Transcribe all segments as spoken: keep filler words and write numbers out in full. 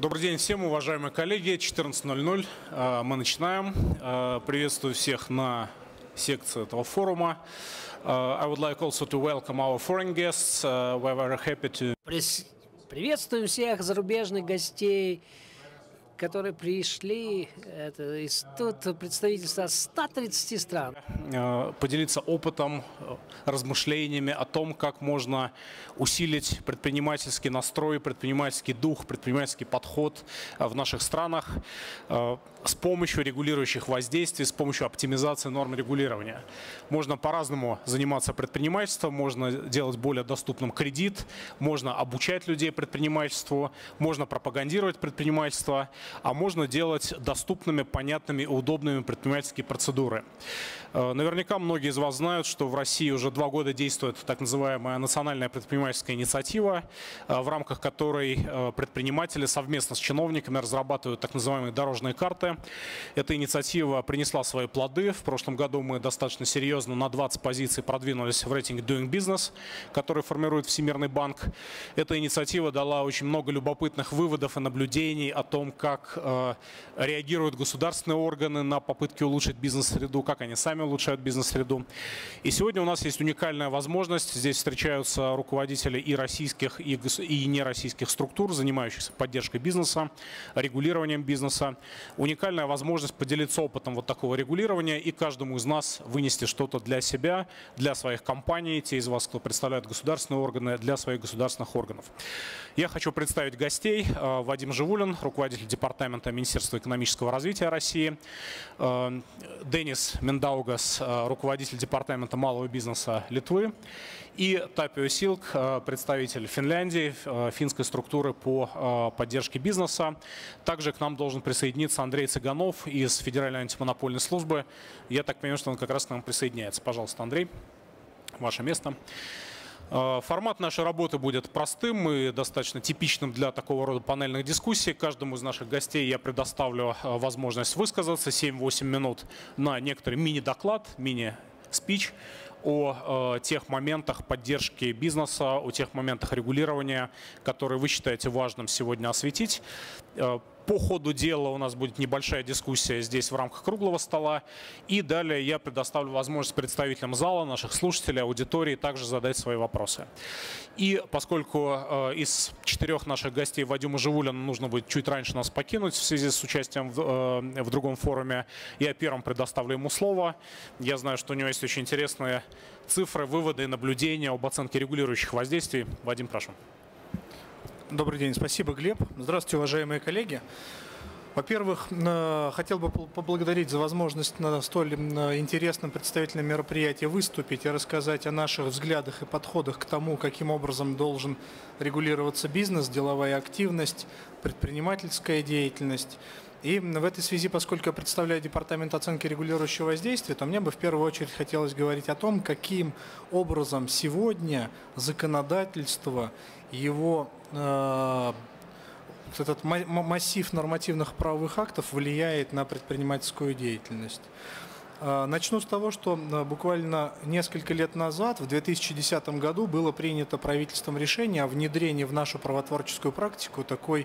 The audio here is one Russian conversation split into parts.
Добрый день всем, уважаемые коллеги. четырнадцать ноль ноль. Мы начинаем. Приветствую всех на секции этого форума. I would like also to welcome our foreign guests. We're very happy to... Приветствуем всех зарубежных гостей, которые пришли. Это из тут представительства ста тридцати стран. Поделиться опытом, размышлениями о том, как можно усилить предпринимательский настрой, предпринимательский дух, предпринимательский подход в наших странах с помощью регулирующих воздействий, с помощью оптимизации норм регулирования. Можно по-разному заниматься предпринимательством, можно делать более доступным кредит, можно обучать людей предпринимательству, можно пропагандировать предпринимательство, а можно делать доступными, понятными и удобными предпринимательские процедуры. Наверняка многие из вас знают, что в России уже два года действует так называемая национальная предпринимательская инициатива, в рамках которой предприниматели совместно с чиновниками разрабатывают так называемые дорожные карты. Эта инициатива принесла свои плоды. В прошлом году мы достаточно серьезно на двадцать позиций продвинулись в рейтинге Doing Business, который формирует Всемирный банк. Эта инициатива дала очень много любопытных выводов и наблюдений о том, как э, реагируют государственные органы на попытки улучшить бизнес-среду, как они сами улучшают бизнес-среду. И сегодня у нас есть уникальная возможность. Здесь встречаются руководители и российских, и, и нероссийских структур, занимающихся поддержкой бизнеса, регулированием бизнеса. Уникальная возможность поделиться опытом вот такого регулирования и каждому из нас вынести что-то для себя, для своих компаний, те из вас, кто представляет государственные органы, для своих государственных органов. Я хочу представить гостей. Вадим Живулин, руководитель департамента Министерства экономического развития России. Денис Миндаугас, руководитель департамента малого бизнеса Литвы. И Тапио Силк, представитель Финляндии, финской структуры по поддержке бизнеса. Также к нам должен присоединиться Андрей Цыганов из Федеральной антимонопольной службы. Я так понимаю, что он как раз к нам присоединяется. Пожалуйста, Андрей, ваше место. Формат нашей работы будет простым и достаточно типичным для такого рода панельных дискуссий. Каждому из наших гостей я предоставлю возможность высказаться семь-восемь минут на некоторый мини-доклад, мини-спич о э, тех моментах поддержки бизнеса, о тех моментах регулирования, которые вы считаете важным сегодня осветить. Э, по ходу дела у нас будет небольшая дискуссия здесь в рамках круглого стола. И далее я предоставлю возможность представителям зала, наших слушателей, аудитории также задать свои вопросы. И поскольку э, из четырех наших гостей Вадиму Живулину нужно будет чуть раньше нас покинуть в связи с участием в, э, в другом форуме, я первым предоставлю ему слово. Я знаю, что у него есть очень интересные цифры, выводы и наблюдения об оценке регулирующих воздействий. Вадим, прошу. Добрый день, спасибо, Глеб. Здравствуйте, уважаемые коллеги. Во-первых, хотел бы поблагодарить за возможность на столь интересном представительном мероприятии выступить и рассказать о наших взглядах и подходах к тому, каким образом должен регулироваться бизнес, деловая активность, предпринимательская деятельность. И в этой связи, поскольку я представляю департамент оценки регулирующего воздействия, то мне бы в первую очередь хотелось говорить о том, каким образом сегодня законодательство, его э, этот массив нормативных правовых актов влияет на предпринимательскую деятельность. Начну с того, что буквально несколько лет назад, в две тысячи десятом году, было принято правительством решение о внедрении в нашу правотворческую практику такой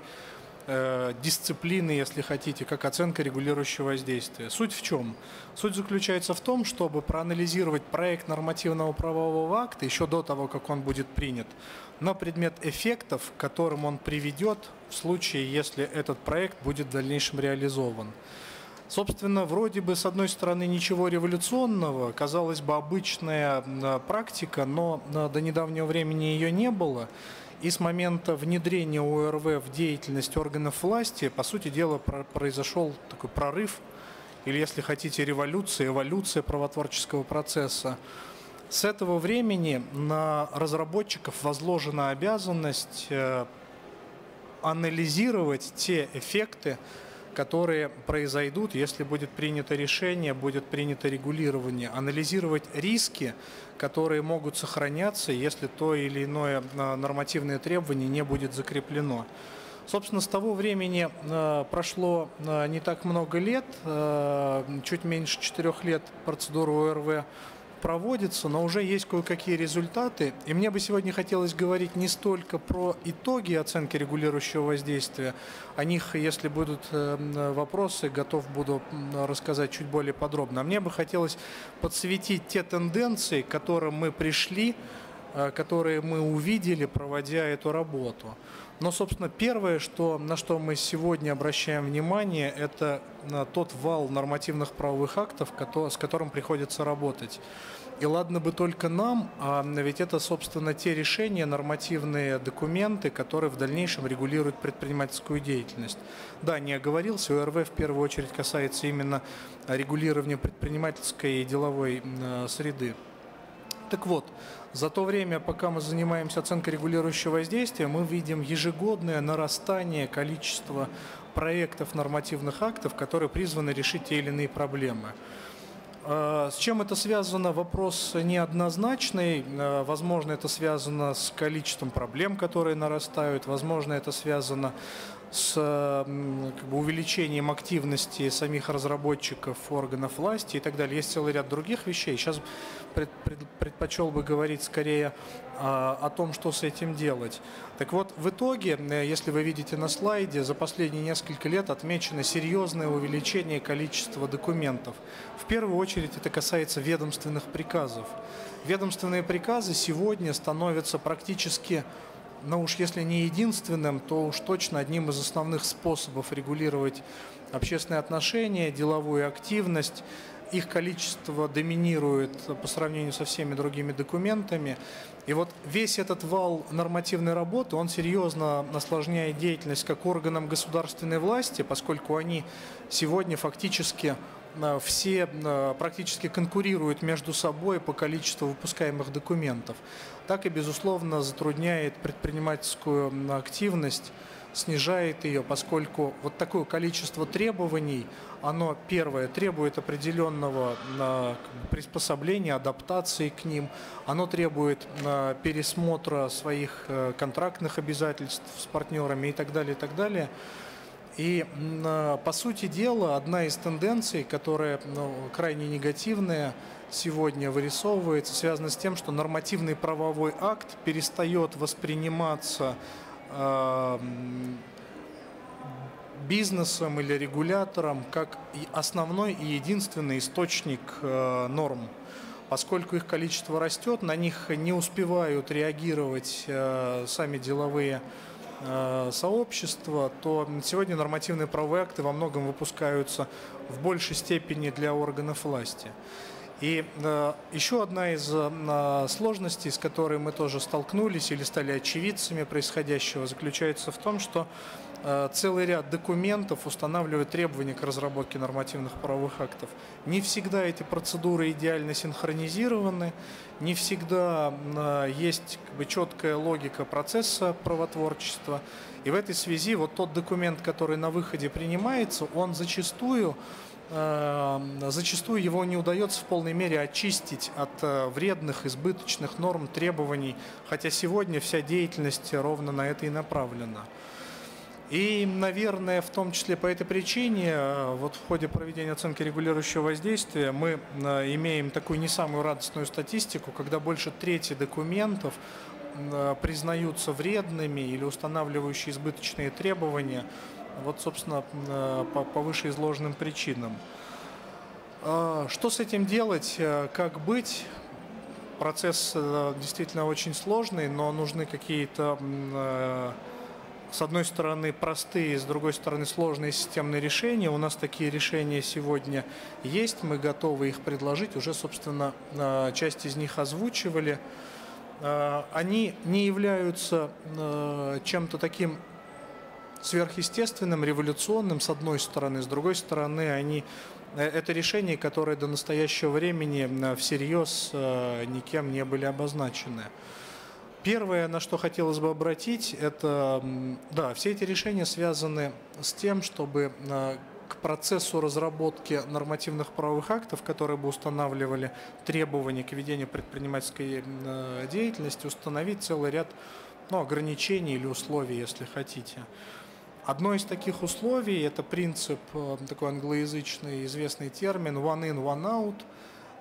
дисциплины, если хотите, как оценка регулирующего воздействия. Суть в чем? Суть заключается в том, чтобы проанализировать проект нормативного правового акта еще до того, как он будет принят, на предмет эффектов, к которым он приведет в случае, если этот проект будет в дальнейшем реализован. Собственно, вроде бы, с одной стороны, ничего революционного, казалось бы, обычная практика, но до недавнего времени ее не было. И с момента внедрения О Р В в деятельность органов власти, по сути дела, произошел такой прорыв, или, если хотите, революция, эволюция правотворческого процесса. С этого времени на разработчиков возложена обязанность анализировать те эффекты, которые произойдут, если будет принято решение, будет принято регулирование, анализировать риски, которые могут сохраняться, если то или иное нормативное требование не будет закреплено. Собственно, с того времени прошло не так много лет, чуть меньше четырех лет процедура О Р В проводится, но уже есть кое-какие результаты. И мне бы сегодня хотелось говорить не столько про итоги оценки регулирующего воздействия. О них, если будут вопросы, готов буду рассказать чуть более подробно. А мне бы хотелось подсветить те тенденции, к которым мы пришли, которые мы увидели, проводя эту работу. Но, собственно, первое, что, на что мы сегодня обращаем внимание, это тот вал нормативных правовых актов, с которым приходится работать. И ладно бы только нам, а ведь это, собственно, те решения, нормативные документы, которые в дальнейшем регулируют предпринимательскую деятельность. Да, не оговорился, ОРВ в первую очередь касается именно регулирования предпринимательской и деловой среды. Так вот, за то время, пока мы занимаемся оценкой регулирующего воздействия, мы видим ежегодное нарастание количества проектов нормативных актов, которые призваны решить те или иные проблемы. С чем это связано? Вопрос неоднозначный. Возможно, это связано с количеством проблем, которые нарастают. Возможно, это связано с как бы, увеличением активности самих разработчиков, органов власти и так далее. Есть целый ряд других вещей. Сейчас пред, пред, предпочел бы говорить скорее а, о том, что с этим делать. Так вот, в итоге, если вы видите на слайде, за последние несколько лет отмечено серьезное увеличение количества документов. В первую очередь это касается ведомственных приказов. Ведомственные приказы сегодня становятся практически, но уж если не единственным, то уж точно одним из основных способов регулировать общественные отношения, деловую активность. Их количество доминирует по сравнению со всеми другими документами. И вот весь этот вал нормативной работы, он серьезно осложняет деятельность как органам государственной власти, поскольку они сегодня фактически все практически конкурируют между собой по количеству выпускаемых документов, так и, безусловно, затрудняет предпринимательскую активность, снижает ее, поскольку вот такое количество требований, оно, первое, требует определенного приспособления, адаптации к ним, оно требует пересмотра своих контрактных обязательств с партнерами и так далее, и так далее. И, по сути дела, одна из тенденций, которая ну, крайне негативная сегодня вырисовывается, связана с тем, что нормативный правовой акт перестает восприниматься э, бизнесом или регулятором как основной и единственный источник э, норм. Поскольку их количество растет, на них не успевают реагировать э, сами деловые сообщества, то сегодня нормативные правовые акты во многом выпускаются в большей степени для органов власти. И э, еще одна из э, сложностей, с которой мы тоже столкнулись или стали очевидцами происходящего, заключается в том, что э, целый ряд документов устанавливает требования к разработке нормативных правовых актов. Не всегда эти процедуры идеально синхронизированы, не всегда э, есть как бы, четкая логика процесса правотворчества. И в этой связи вот тот документ, который на выходе принимается, он зачастую Зачастую его не удается в полной мере очистить от вредных, избыточных норм, требований, хотя сегодня вся деятельность ровно на это и направлена. И, наверное, в том числе по этой причине, вот в ходе проведения оценки регулирующего воздействия мы имеем такую не самую радостную статистику, когда больше трети документов признаются вредными или устанавливающие избыточные требования, вот, собственно, по, по вышеизложенным причинам. Что с этим делать, как быть? Процесс действительно очень сложный, но нужны какие-то, с одной стороны, простые, с другой стороны, сложные системные решения. У нас такие решения сегодня есть, мы готовы их предложить, уже, собственно, часть из них озвучивали. Они не являются чем-то таким сверхъестественным, революционным, с одной стороны, с другой стороны, они, это решения, которые до настоящего времени всерьез никем не были обозначены. Первое, на что хотелось бы обратить, это, да, все эти решения связаны с тем, чтобы к процессу разработки нормативных правовых актов, которые бы устанавливали требования к ведению предпринимательской деятельности, установить целый ряд ну, ограничений или условий, если хотите. Одно из таких условий – это принцип, такой англоязычный известный термин one in, one out.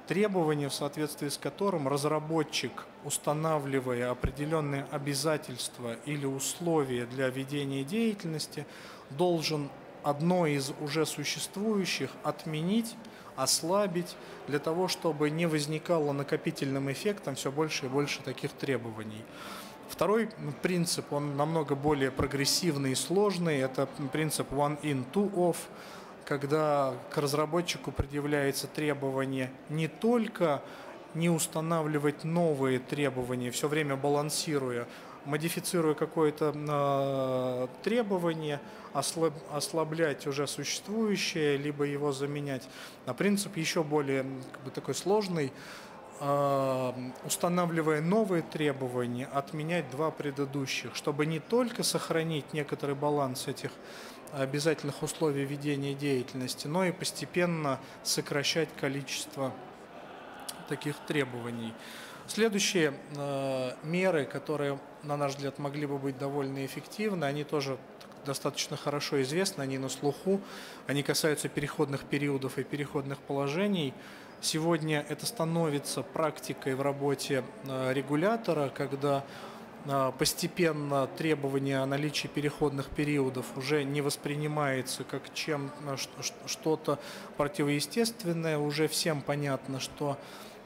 требование, в соответствии с которым разработчик, устанавливая определенные обязательства или условия для ведения деятельности, должен одно из уже существующих отменить, ослабить, для того, чтобы не возникало накопительным эффектом все больше и больше таких требований. Второй принцип, он намного более прогрессивный и сложный, это принцип one in, two off, когда к разработчику предъявляется требование не только не устанавливать новые требования, все время балансируя, модифицируя какое-то э, требование, ослаб, ослаблять уже существующее, либо его заменять. А принцип еще более как бы, такой сложный, э, устанавливая новые требования, отменять два предыдущих, чтобы не только сохранить некоторый баланс этих обязательных условий ведения деятельности, но и постепенно сокращать количество таких требований. Следующие э, меры, которые, на наш взгляд, могли бы быть довольно эффективны, они тоже достаточно хорошо известны, они на слуху, они касаются переходных периодов и переходных положений. Сегодня это становится практикой в работе э, регулятора, когда э, постепенно требование о наличии переходных периодов уже не воспринимается как чем, что-то противоестественное, уже всем понятно, что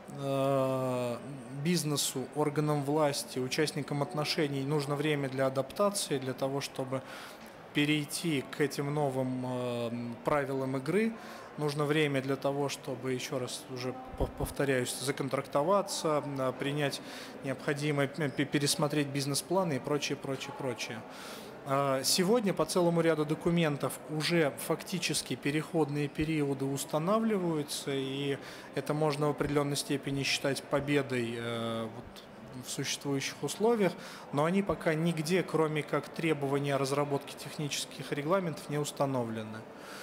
бизнесу, органам власти, участникам отношений нужно время для адаптации, для того, чтобы перейти к этим новым правилам игры. Нужно время для того, чтобы, еще раз уже повторяюсь, законтрактоваться, принять необходимое, пересмотреть бизнес-планы и прочее, прочее, прочее. Сегодня по целому ряду документов уже фактически переходные периоды устанавливаются, и это можно в определенной степени считать победой вот, в существующих условиях, но они пока нигде, кроме как требования разработки технических регламентов, не установлены.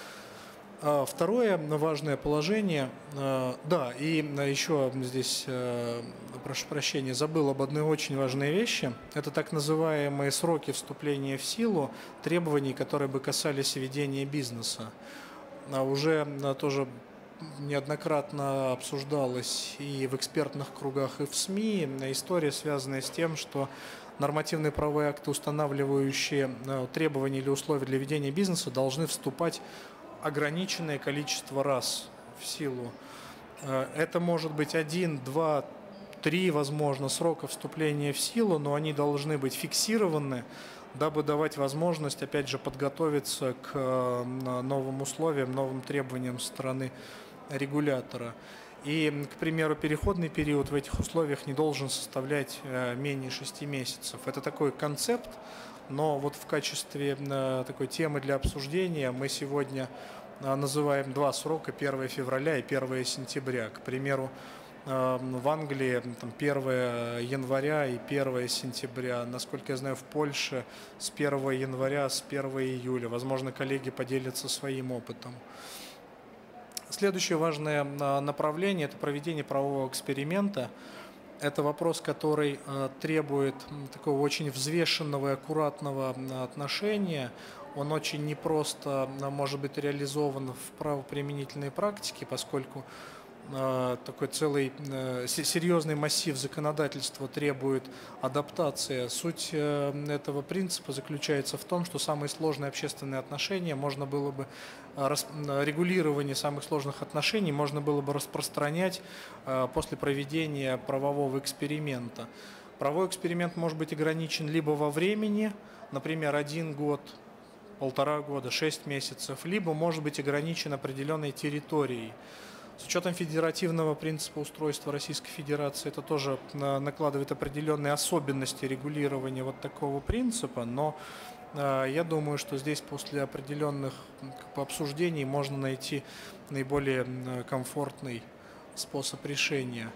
Второе важное положение, да, и еще здесь, прошу прощения, забыл об одной очень важной вещи, это так называемые сроки вступления в силу требований, которые бы касались ведения бизнеса. Уже тоже неоднократно обсуждалась и в экспертных кругах, и в СМИ история, связанная с тем, что нормативные правовые акты, устанавливающие требования или условия для ведения бизнеса, должны вступать ограниченное количество раз в силу. Это может быть один, два, три, возможно, срока вступления в силу, но они должны быть фиксированы, дабы давать возможность, опять же, подготовиться к новым условиям, новым требованиям со стороны регулятора. И, к примеру, переходный период в этих условиях не должен составлять менее шести месяцев. Это такой концепт, но вот в качестве такой темы для обсуждения мы сегодня называем два срока: первое февраля и первое сентября. К примеру, в Англии там, первое января и первое сентября. Насколько я знаю, в Польше с первого января, с первого июля. Возможно, коллеги поделятся своим опытом. Следующее важное направление – это проведение правового эксперимента. Это вопрос, который требует такого очень взвешенного и аккуратного отношения. Он очень непросто может быть реализован в правоприменительной практике, поскольку такой целый серьезный массив законодательства требует адаптации. Суть этого принципа заключается в том, что самые сложные общественные отношения можно было бы, регулирование самых сложных отношений можно было бы распространять после проведения правового эксперимента. Правовой эксперимент может быть ограничен либо во времени, например, один год, полтора года, шесть месяцев, либо может быть ограничен определенной территорией. С учетом федеративного принципа устройства Российской Федерации это тоже накладывает определенные особенности регулирования вот такого принципа, но я думаю, что здесь после определенных обсуждений можно найти наиболее комфортный способ решения.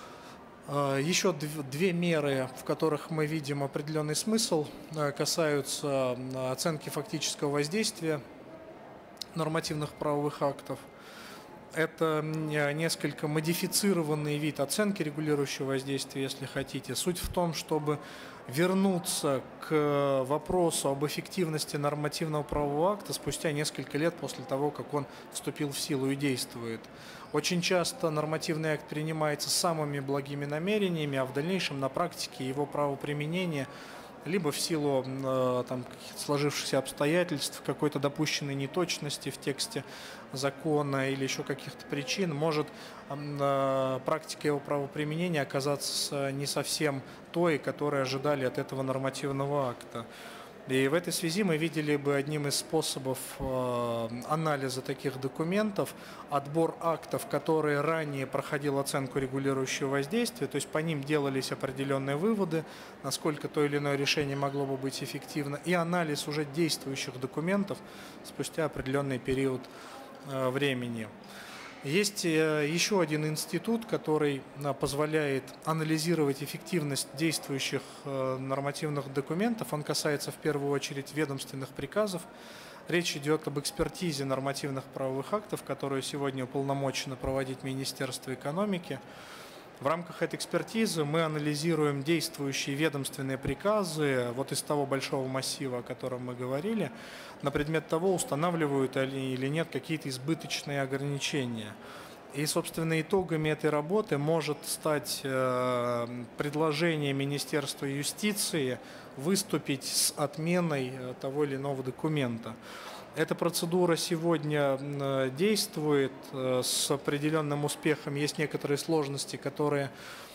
Еще две меры, в которых мы видим определенный смысл, касаются оценки фактического воздействия нормативных правовых актов. Это несколько модифицированный вид оценки регулирующего воздействия, если хотите. Суть в том, чтобы вернуться к вопросу об эффективности нормативного правового акта спустя несколько лет после того, как он вступил в силу и действует. Очень часто нормативный акт принимается самыми благими намерениями, а в дальнейшем на практике его правоприменение либо в силу э, там, сложившихся обстоятельств, какой-то допущенной неточности в тексте закона или еще каких-то причин, может э, практика его правоприменения оказаться не совсем той, которой ожидали от этого нормативного акта. И в этой связи мы видели бы одним из способов э, анализа таких документов отбор актов, которые ранее проходил оценку регулирующего воздействия, то есть по ним делались определенные выводы, насколько то или иное решение могло бы быть эффективно, и анализ уже действующих документов спустя определенный период э, времени. Есть еще один институт, который позволяет анализировать эффективность действующих нормативных документов. Он касается в первую очередь ведомственных приказов. Речь идет об экспертизе нормативных правовых актов, которую сегодня уполномочено проводить Министерство экономики. В рамках этой экспертизы мы анализируем действующие ведомственные приказы вот из того большого массива, о котором мы говорили, на предмет того, устанавливают они или нет какие-то избыточные ограничения. И, собственно, итогами этой работы может стать предложение Министерства юстиции выступить с отменой того или иного документа. Эта процедура сегодня действует с определенным успехом. Есть некоторые сложности, которые,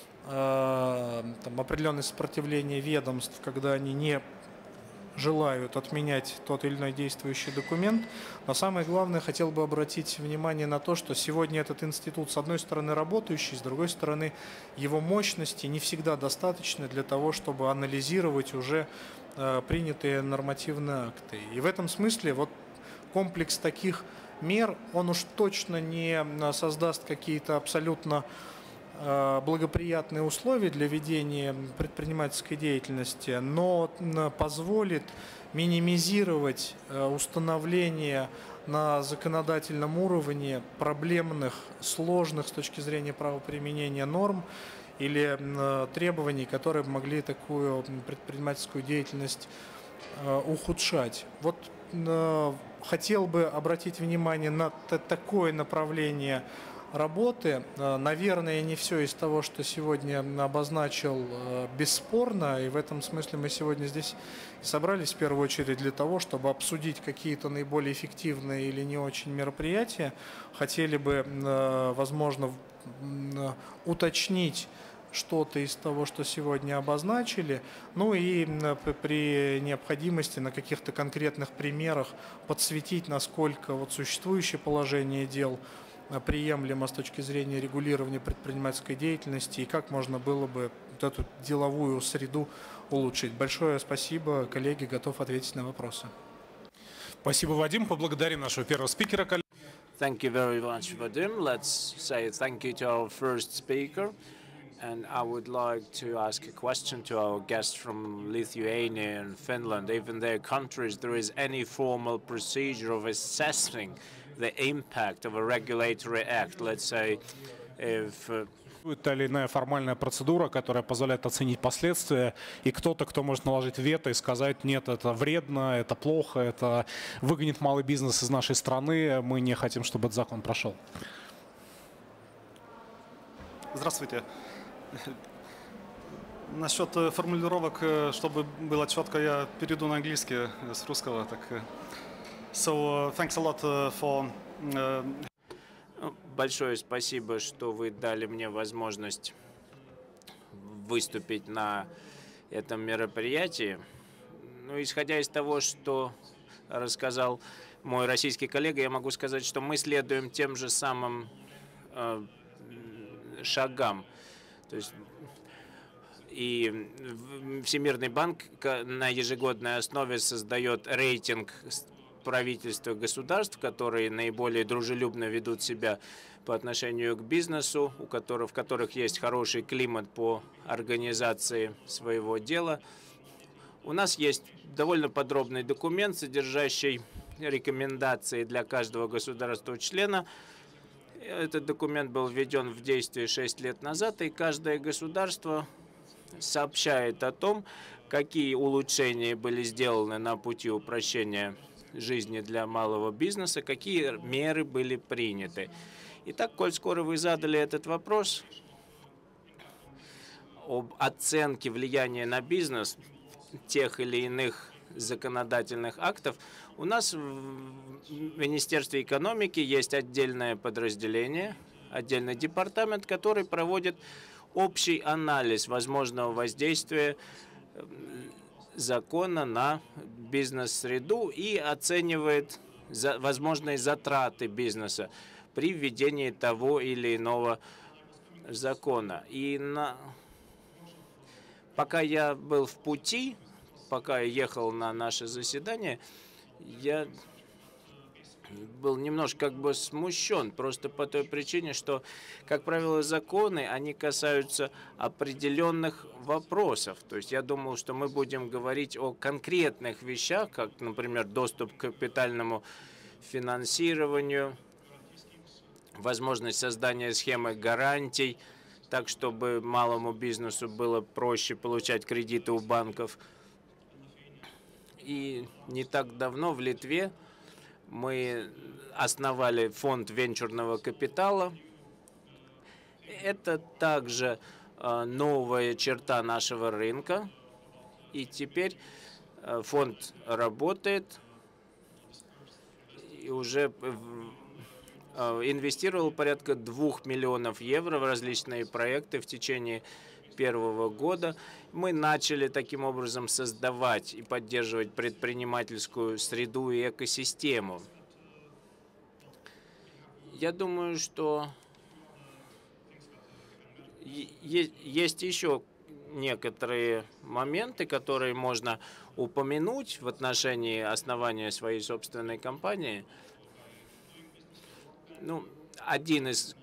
там, определенное сопротивление ведомств, когда они не желают отменять тот или иной действующий документ. Но самое главное, хотел бы обратить внимание на то, что сегодня этот институт, с одной стороны, работающий, с другой стороны, его мощности не всегда достаточно для того, чтобы анализировать уже принятые нормативные акты. И в этом смысле вот комплекс таких мер, он уж точно не создаст какие-то абсолютно благоприятные условия для ведения предпринимательской деятельности, но позволит минимизировать установление на законодательном уровне проблемных, сложных с точки зрения правоприменения норм или требований, которые могли такую предпринимательскую деятельность ухудшать. Вот хотел бы обратить внимание на такое направление работы. Наверное, не все из того, что сегодня обозначил, бесспорно, и в этом смысле мы сегодня здесь собрались в первую очередь для того, чтобы обсудить какие-то наиболее эффективные или не очень мероприятия. Хотели бы, возможно, уточнить что-то из того, что сегодня обозначили, ну и при необходимости на каких-то конкретных примерах подсветить, насколько вот существующее положение дел приемлемо с точки зрения регулирования предпринимательской деятельности и как можно было бы вот эту деловую среду улучшить. Большое спасибо, коллеги, готов ответить на вопросы. Спасибо, Вадим. Поблагодарим нашего первого спикера. Thank you very much, Vadim. Let's say thank you to our first speaker. And I would like to ask a question to our guests from Lithuania and Finland. If in their countries there is any formal procedure of assessing the impact of a regulatory act, let's say, if uh, та или иная формальная процедура, которая позволяет оценить последствия, и кто-то, кто может наложить вето и сказать, нет, это вредно, это плохо, это выгонит малый бизнес из нашей страны, мы не хотим, чтобы этот закон прошел. Здравствуйте. Насчет формулировок, чтобы было четко, я перейду на английский с русского. Так, so thanks a lot for. Большое спасибо, что вы дали мне возможность выступить на этом мероприятии. Ну, исходя из того, что рассказал мой российский коллега, я могу сказать, что мы следуем тем же самым э, шагам. То есть и Всемирный банк на ежегодной основе создает рейтинг правительства государств, которые наиболее дружелюбно ведут себя по отношению к бизнесу, у которых, в которых есть хороший климат по организации своего дела. У нас есть довольно подробный документ, содержащий рекомендации для каждого государства-члена. Этот документ был введен в действие шесть лет назад, и каждое государство сообщает о том, какие улучшения были сделаны на пути упрощения жизни для малого бизнеса, какие меры были приняты. Итак, коль скоро вы задали этот вопрос об оценке влияния на бизнес тех или иных законодательных актов, у нас в Министерстве экономики есть отдельное подразделение, отдельный департамент, который проводит общий анализ возможного воздействия закона на бизнес-среду и оценивает за, возможные затраты бизнеса при введении того или иного закона. И на... пока я был в пути, пока я ехал на наше заседание, я был немножко как бы смущен, просто по той причине, что, как правило, законы, они касаются определенных вопросов. То есть я думал, что мы будем говорить о конкретных вещах, как, например, доступ к капитальному финансированию, возможность создания схемы гарантий, так, чтобы малому бизнесу было проще получать кредиты у банков. И не так давно в Литве мы основали фонд венчурного капитала. Это также новая черта нашего рынка. И теперь фонд работает и уже инвестировал порядка двух миллионов евро в различные проекты в течение первого года. Мы начали таким образом создавать и поддерживать предпринимательскую среду и экосистему. Я думаю, что есть еще некоторые моменты, которые можно упомянуть в отношении основания своей собственной компании. Ну, один из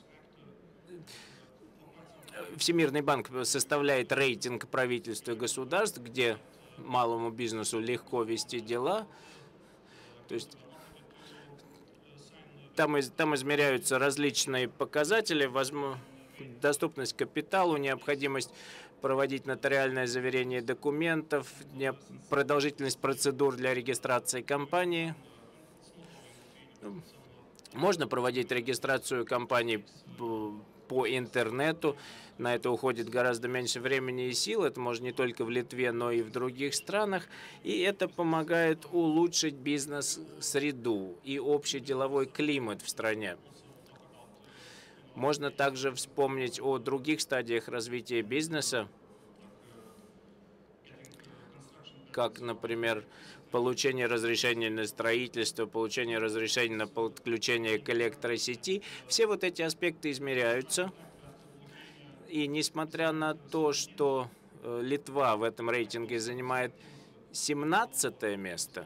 Всемирный банк составляет рейтинг правительств и государств, где малому бизнесу легко вести дела. То есть там, там измеряются различные показатели, возможно, доступность к капиталу, необходимость проводить нотариальное заверение документов, продолжительность процедур для регистрации компании. Можно проводить регистрацию компании по интернету. На это уходит гораздо меньше времени и сил. Это можно не только в Литве, но и в других странах. И это помогает улучшить бизнес-среду и общий деловой климат в стране. Можно также вспомнить о других стадиях развития бизнеса, как, например, получение разрешения на строительство, получение разрешения на подключение к электросети. Все вот эти аспекты измеряются. И несмотря на то, что Литва в этом рейтинге занимает семнадцатое место,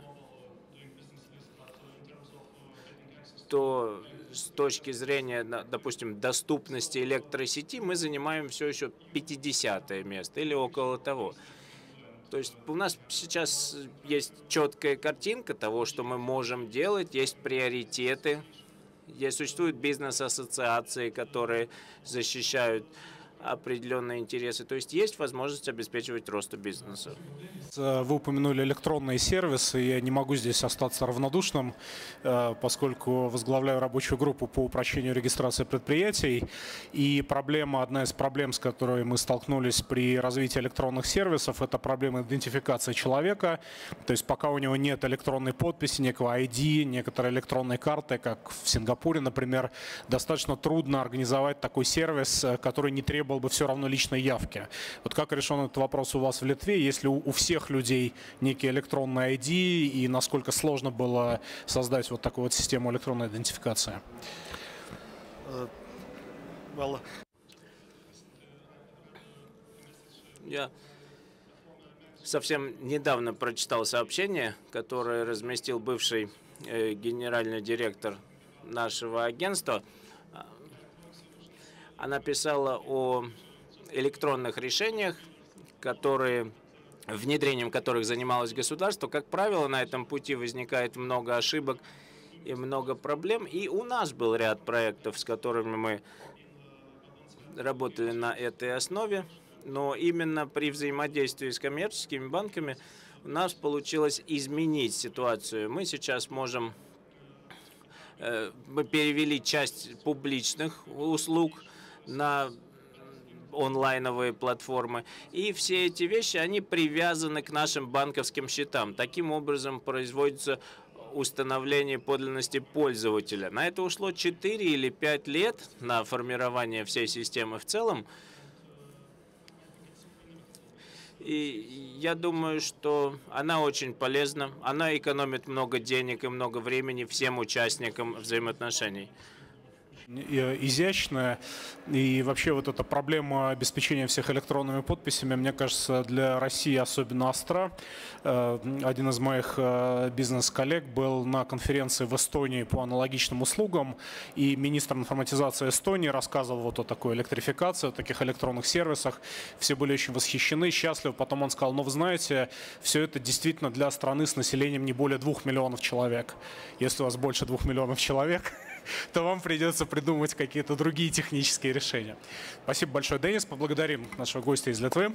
то с точки зрения, допустим, доступности электросети мы занимаем все еще пятидесятое место или около того. То есть у нас сейчас есть четкая картинка того, что мы можем делать, есть приоритеты, есть, существуют бизнес-ассоциации, которые защищают определенные интересы. То есть есть возможность обеспечивать рост бизнеса. Вы упомянули электронные сервисы. Я не могу здесь остаться равнодушным, поскольку возглавляю рабочую группу по упрощению регистрации предприятий. И проблема, одна из проблем, с которой мы столкнулись при развитии электронных сервисов, это проблема идентификации человека. То есть пока у него нет электронной подписи, некого ай ди, некоторой электронной карты, как в Сингапуре, например, достаточно трудно организовать такой сервис, который не требовал бы все равно личной явки. Вот как решен этот вопрос у вас в Литве? Если у всех людей некий электронный ай ди, и насколько сложно было создать вот такую вот систему электронной идентификации? Uh, well. Я совсем недавно прочитал сообщение, которое разместил бывший э, генеральный директор нашего агентства. Она писала о электронных решениях, которые, внедрением которых занималось государство. Как правило, на этом пути возникает много ошибок и много проблем. И у нас был ряд проектов, с которыми мы работали на этой основе. Но именно при взаимодействии с коммерческими банками у нас получилось изменить ситуацию. Мы сейчас можем, э, мы перевели часть публичных услуг на онлайновые платформы. И все эти вещи, они привязаны к нашим банковским счетам. Таким образом производится установление подлинности пользователя. На это ушло четыре или пять лет на формирование всей системы в целом. И я думаю, что она очень полезна. Она экономит много денег и много времени всем участникам взаимоотношений. Изящная. И вообще вот эта проблема обеспечения всех электронными подписями, мне кажется, для России особенно остра. Один из моих бизнес-коллег был на конференции в Эстонии по аналогичным услугам, и министр информатизации Эстонии рассказывал вот о такой электрификации, о таких электронных сервисах. Все были очень восхищены, счастливы. Потом он сказал: ну вы знаете, все это действительно для страны с населением не более двух миллионов человек. Если у вас больше двух миллионов человек, то вам придется придумать какие-то другие технические решения. Спасибо большое, Денис. Поблагодарим нашего гостя из Литвы.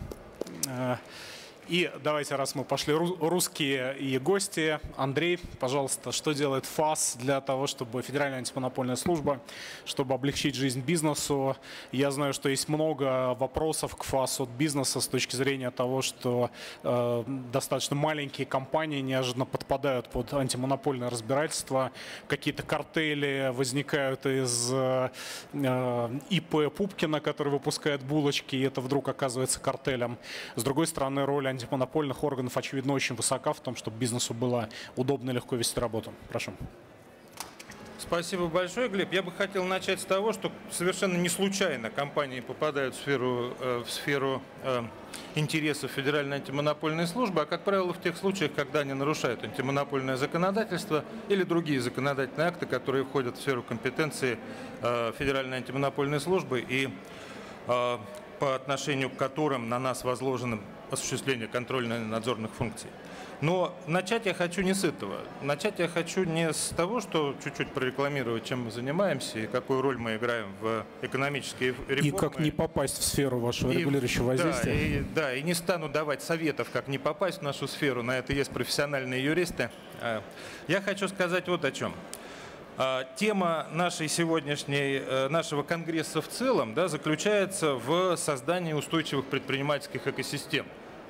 И давайте, раз мы пошли русские и гости, Андрей, пожалуйста, что делает ФАС для того, чтобы Федеральная антимонопольная служба, чтобы облегчить жизнь бизнесу? Я знаю, что есть много вопросов к ФАС от бизнеса с точки зрения того, что э, достаточно маленькие компании неожиданно подпадают под антимонопольное разбирательство, какие-то картели возникают из э, ИП Пупкина, который выпускает булочки, и это вдруг оказывается картелем. С другой стороны, роль антимонопольных органов, очевидно, очень высока в том, чтобы бизнесу было удобно и легко вести работу. Прошу. Спасибо большое, Глеб. Я бы хотел начать с того, что совершенно не случайно компании попадают в сферу, в сферу интересов Федеральной антимонопольной службы, а, как правило, в тех случаях, когда они нарушают антимонопольное законодательство или другие законодательные акты, которые входят в сферу компетенции Федеральной антимонопольной службы и по отношению к которым на нас возложено осуществление контрольно-надзорных функций. Но начать я хочу не с этого. Начать я хочу не с того, что чуть-чуть прорекламировать, чем мы занимаемся и какую роль мы играем в экономические реформы. И как не попасть в сферу вашего регулирующего воздействия. Да и, да, и не стану давать советов, как не попасть в нашу сферу. На это есть профессиональные юристы. Я хочу сказать вот о чем. Тема нашей сегодняшней, нашего конгресса в целом, да, заключается в создании устойчивых предпринимательских экосистем.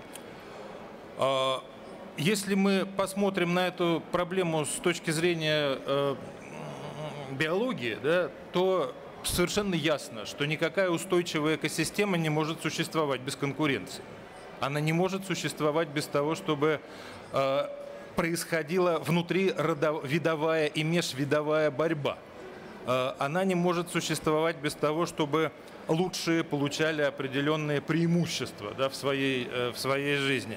Если мы посмотрим на эту проблему с точки зрения э, биологии, да, то совершенно ясно, что никакая устойчивая экосистема не может существовать без конкуренции. Она не может существовать без того, чтобы э, происходила внутри видовая и межвидовая борьба. Э, она не может существовать без того, чтобы лучшие получали определенные преимущества, да, в своей, э, в своей жизни.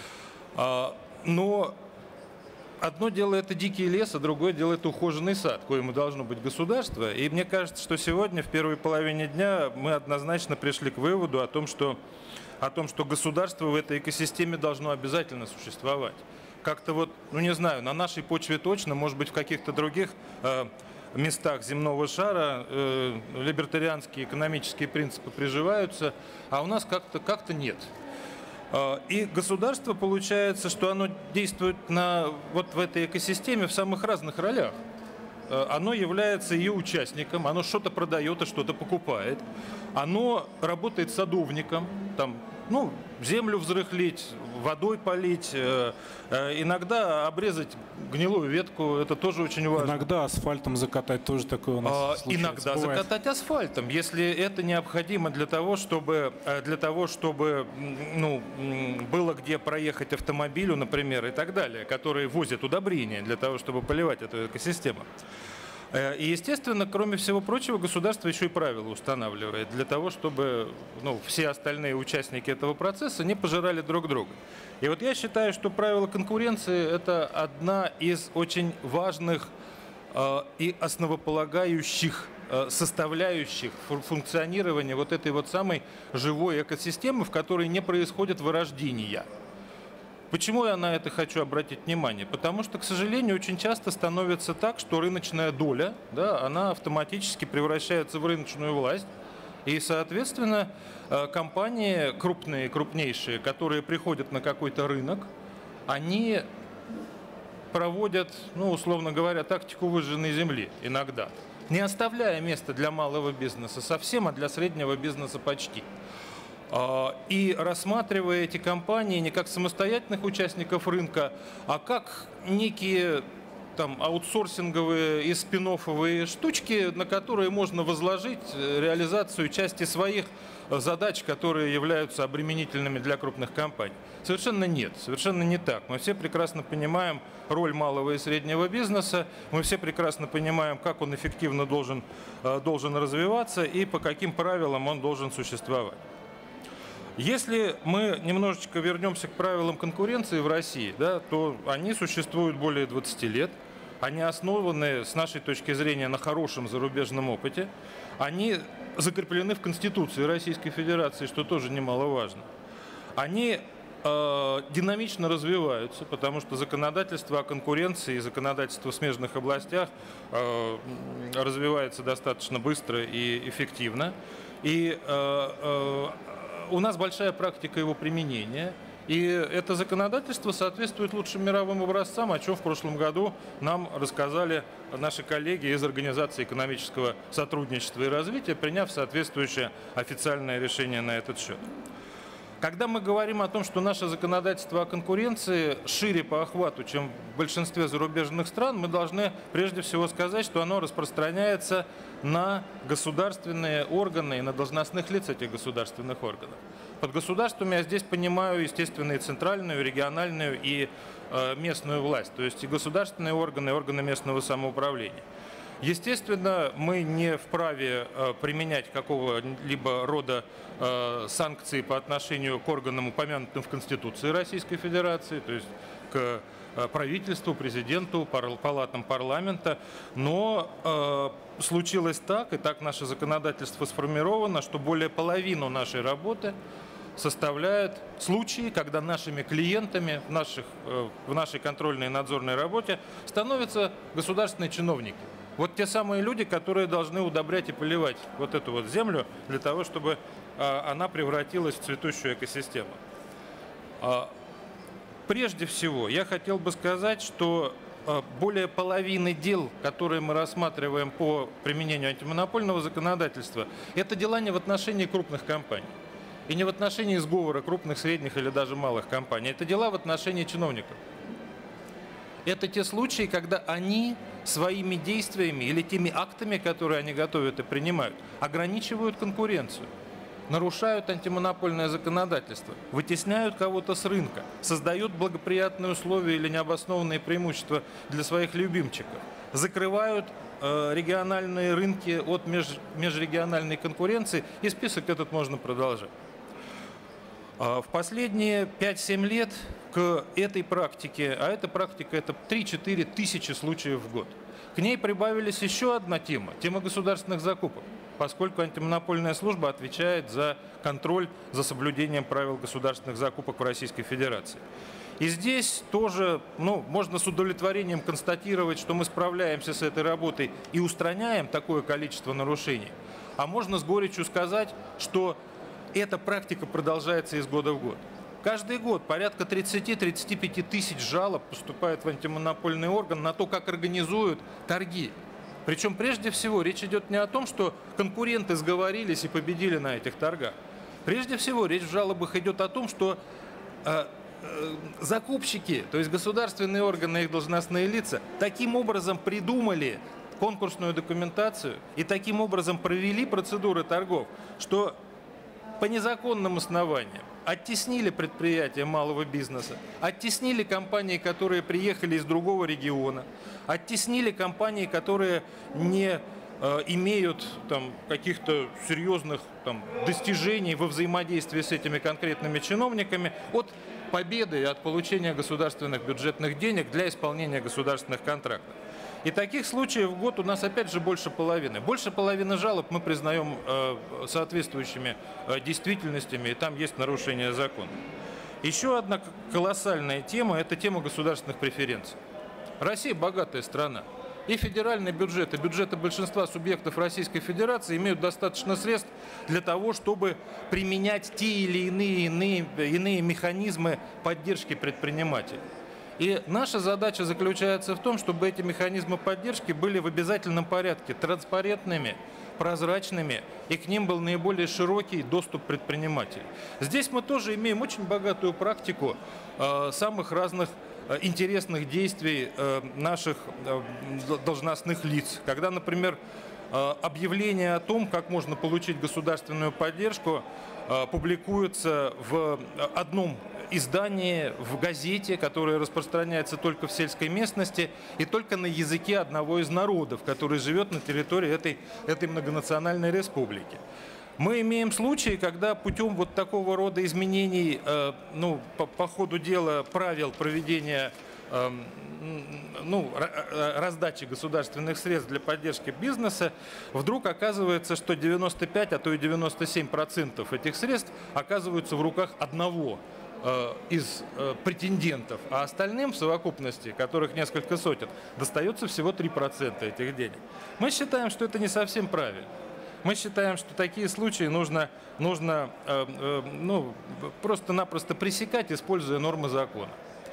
Но одно дело это дикий лес, а другое дело это ухоженный сад, коему должно быть государство. И мне кажется, что сегодня в первой половине дня мы однозначно пришли к выводу о том, что, о том, что государство в этой экосистеме должно обязательно существовать. Как-то вот, ну не знаю, на нашей почве точно, может быть в каких-то других э, местах земного шара э, либертарианские экономические принципы приживаются, а у нас как-то как-то нет. И государство, получается, что оно действует на, вот в этой экосистеме в самых разных ролях. Оно является ее участником, оно что-то продает и что-то покупает. Оно работает садовником, там, ну, землю взрыхлить, водой полить, э, э, иногда обрезать гнилую ветку, это тоже очень важно. Иногда асфальтом закатать, тоже такое у нас а, случается. Иногда Бывает. закатать асфальтом, если это необходимо для того, чтобы, для того, чтобы ну, было где проехать автомобилю, например, и так далее, которые возят удобрения для того, чтобы поливать эту экосистему. И, естественно, кроме всего прочего, государство еще и правила устанавливает для того, чтобы ну, все остальные участники этого процесса не пожирали друг друга. И вот я считаю, что правила конкуренции – это одна из очень важных э, и основополагающих э, составляющих функционирования вот этой вот самой живой экосистемы, в которой не происходит вырождения. Почему я на это хочу обратить внимание? Потому что, к сожалению, очень часто становится так, что рыночная доля, да, она автоматически превращается в рыночную власть. И, соответственно, компании крупные, крупнейшие, которые приходят на какой-то рынок, они проводят, ну, условно говоря, тактику выжженной земли иногда, не оставляя места для малого бизнеса совсем, а для среднего бизнеса почти. И рассматривая эти компании не как самостоятельных участников рынка, а как некие там аутсорсинговые и спин-оффовые штучки, на которые можно возложить реализацию части своих задач, которые являются обременительными для крупных компаний. Совершенно нет, совершенно не так. Мы все прекрасно понимаем роль малого и среднего бизнеса, мы все прекрасно понимаем, как он эффективно должен, должен развиваться и по каким правилам он должен существовать. Если мы немножечко вернемся к правилам конкуренции в России, да, то они существуют более двадцати лет. Они основаны, с нашей точки зрения, на хорошем зарубежном опыте. Они закреплены в Конституции Российской Федерации, что тоже немаловажно. Они э, динамично развиваются, потому что законодательство о конкуренции и законодательство в смежных областях э, развивается достаточно быстро и эффективно. И э, э, у нас большая практика его применения, и это законодательство соответствует лучшим мировым образцам, о чем в прошлом году нам рассказали наши коллеги из Организации экономического сотрудничества и развития, приняв соответствующее официальное решение на этот счет. Когда мы говорим о том, что наше законодательство о конкуренции шире по охвату, чем в большинстве зарубежных стран, мы должны прежде всего сказать, что оно распространяется на государственные органы и на должностных лиц этих государственных органов. Под государством я здесь понимаю, естественно, и центральную, и региональную, и э, местную власть, то есть и государственные органы, и органы местного самоуправления. Естественно, мы не вправе применять какого-либо рода санкции по отношению к органам, упомянутым в Конституции Российской Федерации, то есть к правительству, президенту, палатам парламента. Но случилось так, и так наше законодательство сформировано, что более половины нашей работы составляют случаи, когда нашими клиентами в, наших, в нашей контрольной и надзорной работе становятся государственные чиновники. Вот те самые люди, которые должны удобрять и поливать вот эту вот землю для того, чтобы она превратилась в цветущую экосистему. Прежде всего, я хотел бы сказать, что более половины дел, которые мы рассматриваем по применению антимонопольного законодательства, это дела не в отношении крупных компаний и не в отношении сговора крупных, средних или даже малых компаний. Это дела в отношении чиновников. Это те случаи, когда они своими действиями или теми актами, которые они готовят и принимают, ограничивают конкуренцию, нарушают антимонопольное законодательство, вытесняют кого-то с рынка, создают благоприятные условия или необоснованные преимущества для своих любимчиков, закрывают э, региональные рынки от меж, межрегиональной конкуренции, и список этот можно продолжать. В последние пять-семь лет к этой практике, а эта практика это три-четыре тысячи случаев в год, к ней прибавились еще одна тема, тема государственных закупок, поскольку антимонопольная служба отвечает за контроль за соблюдением правил государственных закупок в Российской Федерации. И здесь тоже, ну, можно с удовлетворением констатировать, что мы справляемся с этой работой и устраняем такое количество нарушений, а можно с горечью сказать, что эта практика продолжается из года в год. Каждый год порядка тридцати-тридцати пяти тысяч жалоб поступает в антимонопольный орган на то, как организуют торги. Причем прежде всего речь идет не о том, что конкуренты сговорились и победили на этих торгах. Прежде всего речь в жалобах идет о том, что э, э, закупщики, то есть государственные органы и их должностные лица, таким образом придумали конкурсную документацию и таким образом провели процедуры торгов, что по незаконным основаниям оттеснили предприятия малого бизнеса, оттеснили компании, которые приехали из другого региона, оттеснили компании, которые не э, имеют там, каких-то серьезных там, достижений во взаимодействии с этими конкретными чиновниками от победы и от получения государственных бюджетных денег для исполнения государственных контрактов. И таких случаев в год у нас опять же больше половины. Больше половины жалоб мы признаем э, соответствующими э, действительностями, и там есть нарушение закона. Еще одна колоссальная тема – это тема государственных преференций. Россия богатая страна. И федеральный бюджет, и бюджеты большинства субъектов Российской Федерации имеют достаточно средств для того, чтобы применять те или иные, иные, иные механизмы поддержки предпринимателей. И наша задача заключается в том, чтобы эти механизмы поддержки были в обязательном порядке транспарентными, прозрачными, и к ним был наиболее широкий доступ предпринимателей. Здесь мы тоже имеем очень богатую практику э, самых разных э, интересных действий э, наших э, должностных лиц. Когда, например, э, объявление о том, как можно получить государственную поддержку, э, публикуется в одном издании, в газете, которое распространяется только в сельской местности и только на языке одного из народов, который живет на территории этой, этой многонациональной республики. Мы имеем случаи, когда путем вот такого рода изменений, э, ну, по, по ходу дела правил проведения э, ну, раздачи государственных средств для поддержки бизнеса, вдруг оказывается, что девяносто пять, а то и девяносто семь процентов этих средств оказываются в руках одного из претендентов, а остальным в совокупности, которых несколько сотен, достается всего три процента этих денег. Мы считаем, что это не совсем правильно. Мы считаем, что такие случаи нужно, нужно э, э, ну, просто-напросто пресекать, используя нормы закона.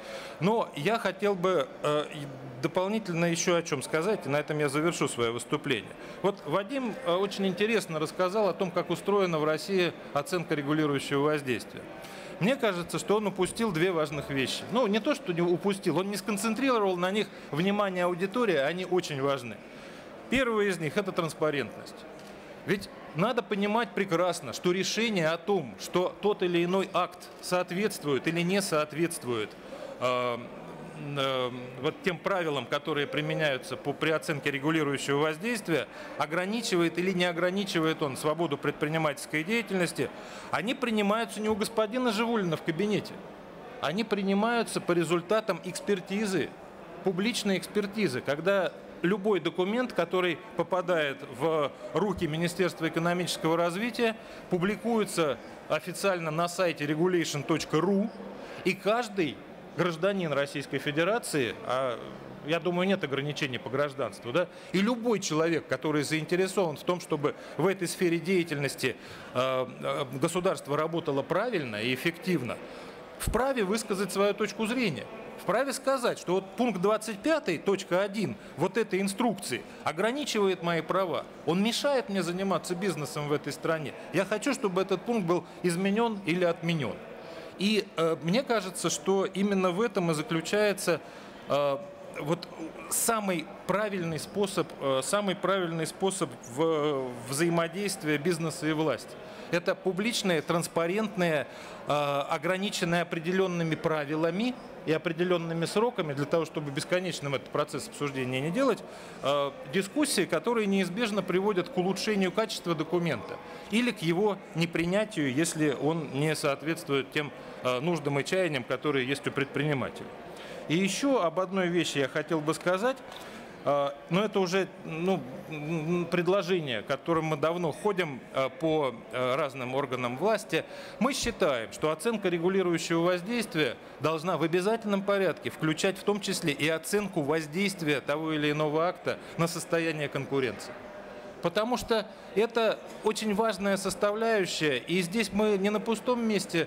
Но я хотел бы э, дополнительно еще о чем сказать, и на этом я завершу свое выступление. Вот Вадим э, очень интересно рассказал о том, как устроена в России оценка регулирующего воздействия. Мне кажется, что он упустил две важных вещи. Ну, не то, что не упустил, он не сконцентрировал на них внимание аудитории, они очень важны. Первый из них – это транспарентность. Ведь надо понимать прекрасно, что решение о том, что тот или иной акт соответствует или не соответствует э, э, вот тем правилам, которые применяются по, при оценке регулирующего воздействия, ограничивает или не ограничивает он свободу предпринимательской деятельности, они принимаются не у господина Живулина в кабинете. Они принимаются по результатам экспертизы, публичной экспертизы, когда любой документ, который попадает в руки Министерства экономического развития, публикуется официально на сайте регулейшн точка ру, и каждый гражданин Российской Федерации, а я думаю, нет ограничений по гражданству, да, и любой человек, который заинтересован в том, чтобы в этой сфере деятельности э, государство работало правильно и эффективно, вправе высказать свою точку зрения. Вправе сказать, что вот пункт двадцать пять точка один вот этой инструкции ограничивает мои права. Он мешает мне заниматься бизнесом в этой стране. Я хочу, чтобы этот пункт был изменен или отменен. И э, мне кажется, что именно в этом и заключается э, вот самый правильный способ, э, самый правильный способ в, взаимодействия бизнеса и власти. Это публичное, транспарентное, э, ограниченное определенными правилами и определенными сроками, для того, чтобы бесконечным этот процесс обсуждения не делать, э, дискуссии, которые неизбежно приводят к улучшению качества документа или к его непринятию, если он не соответствует тем э, нуждам и чаяниям, которые есть у предпринимателей. И еще об одной вещи я хотел бы сказать. Но это уже ну, предложение, которым мы давно ходим по разным органам власти. Мы считаем, что оценка регулирующего воздействия должна в обязательном порядке включать в том числе и оценку воздействия того или иного акта на состояние конкуренции. Потому что это очень важная составляющая, и здесь мы не на пустом месте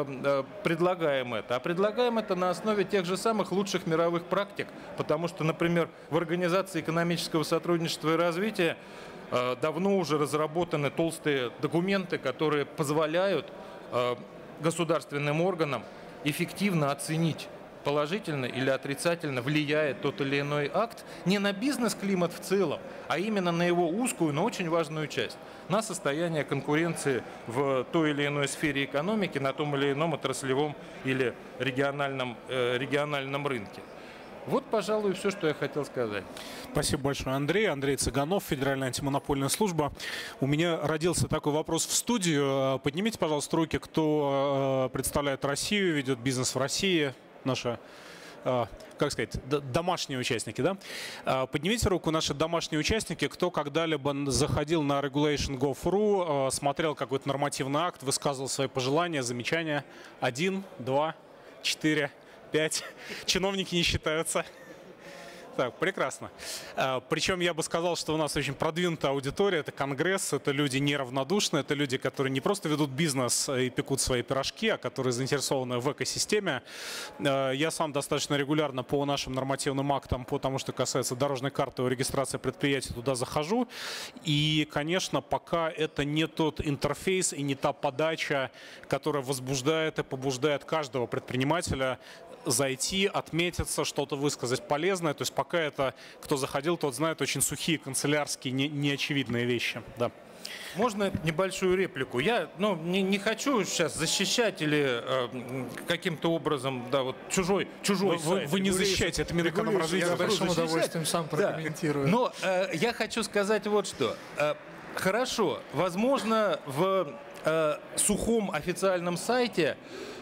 предлагаем это, а предлагаем это на основе тех же самых лучших мировых практик, потому что, например, в Организации экономического сотрудничества и развития давно уже разработаны толстые документы, которые позволяют государственным органам эффективно оценить, положительно или отрицательно влияет тот или иной акт не на бизнес-климат в целом, а именно на его узкую, но очень важную часть, на состояние конкуренции в той или иной сфере экономики, на том или ином отраслевом или региональном, э, региональном рынке. Вот, пожалуй, все, что я хотел сказать. Спасибо большое, Андрей. Андрей Цыганов, Федеральная антимонопольная служба. У меня родился такой вопрос в студию. Поднимите, пожалуйста, руки, кто представляет Россию, ведет бизнес в России. Наша как сказать, домашние участники, да? Поднимите руку, наши домашние участники, кто когда-либо заходил на regulation точка gov точка ru, смотрел какой-то нормативный акт, высказывал свои пожелания, замечания. Один, два, четыре, пять. Чиновники не считаются. Так, прекрасно. Причем я бы сказал, что у нас очень продвинутая аудитория, это Конгресс, это люди неравнодушные, это люди, которые не просто ведут бизнес и пекут свои пирожки, а которые заинтересованы в экосистеме. Я сам достаточно регулярно по нашим нормативным актам, по тому, что касается дорожной карты о регистрации предприятий, туда захожу. И, конечно, пока это не тот интерфейс и не та подача, которая возбуждает и побуждает каждого предпринимателя зайти, отметиться, что-то высказать полезное. То есть пока это, кто заходил, тот знает, очень сухие, канцелярские, не, неочевидные вещи. Да. Можно небольшую реплику? Я ну, не, не хочу сейчас защищать или э, каким-то образом, да, вот чужой, чужой вы, сайт. Вы не защищаете, это Минэкономразвития. Я с большим удовольствием сам прокомментирую. Да. Но э, я хочу сказать вот что. Э, хорошо, возможно, в э, сухом официальном сайте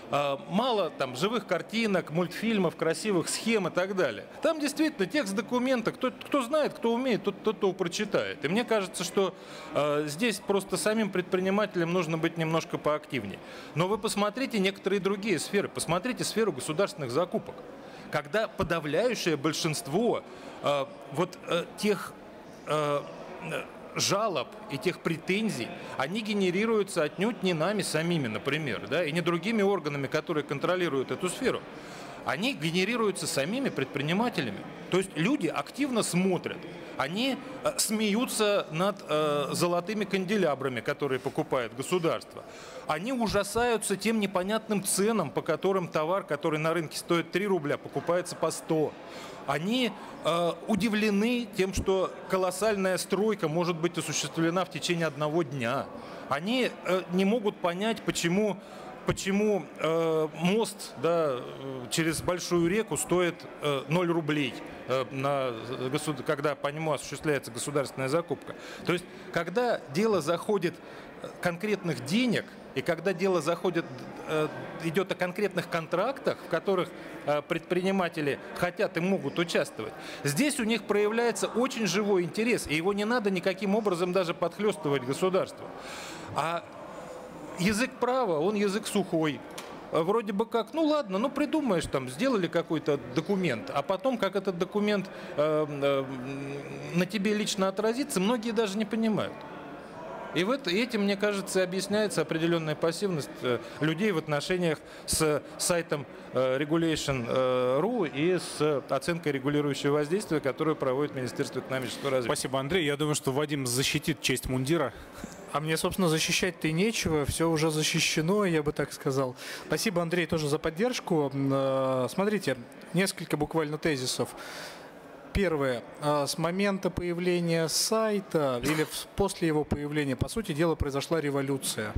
мало там живых картинок, мультфильмов, красивых схем и так далее. Там действительно текст документа, кто, кто знает, кто умеет, тот, тот его прочитает. И мне кажется, что э, здесь просто самим предпринимателям нужно быть немножко поактивнее. Но вы посмотрите некоторые другие сферы. Посмотрите сферу государственных закупок. Когда подавляющее большинство э, вот э, тех э, жалоб и тех претензий, они генерируются отнюдь не нами самими, например, да, и не другими органами, которые контролируют эту сферу. Они генерируются самими предпринимателями. То есть люди активно смотрят, они э, смеются над э, золотыми канделябрами, которые покупает государство. Они ужасаются тем непонятным ценам, по которым товар, который на рынке стоит три рубля, покупается по сто. Они э, удивлены тем, что колоссальная стройка может быть осуществлена в течение одного дня. Они э, не могут понять, почему, почему э, мост да, через большую реку стоит э, ноль рублей, э, на, когда по нему осуществляется государственная закупка. То есть, когда дело заходит конкретных денег, и когда дело заходит, идет о конкретных контрактах, в которых предприниматели хотят и могут участвовать, здесь у них проявляется очень живой интерес, и его не надо никаким образом даже подхлестывать государству. А язык права, он язык сухой. Вроде бы как, ну ладно, ну придумаешь, там, сделали какой-то документ, а потом, как этот документ э, э, на тебе лично отразится, многие даже не понимают. И вот этим, мне кажется, объясняется определенная пассивность людей в отношениях с сайтом regulation точка ру и с оценкой регулирующего воздействия, которую проводит Министерство экономического развития. Спасибо, Андрей. Я думаю, что Вадим защитит честь мундира. А мне, собственно, защищать-то и нечего, все уже защищено, я бы так сказал. Спасибо, Андрей, тоже за поддержку. Смотрите, несколько буквально тезисов. Первое. С момента появления сайта или после его появления, по сути дела, произошла революция.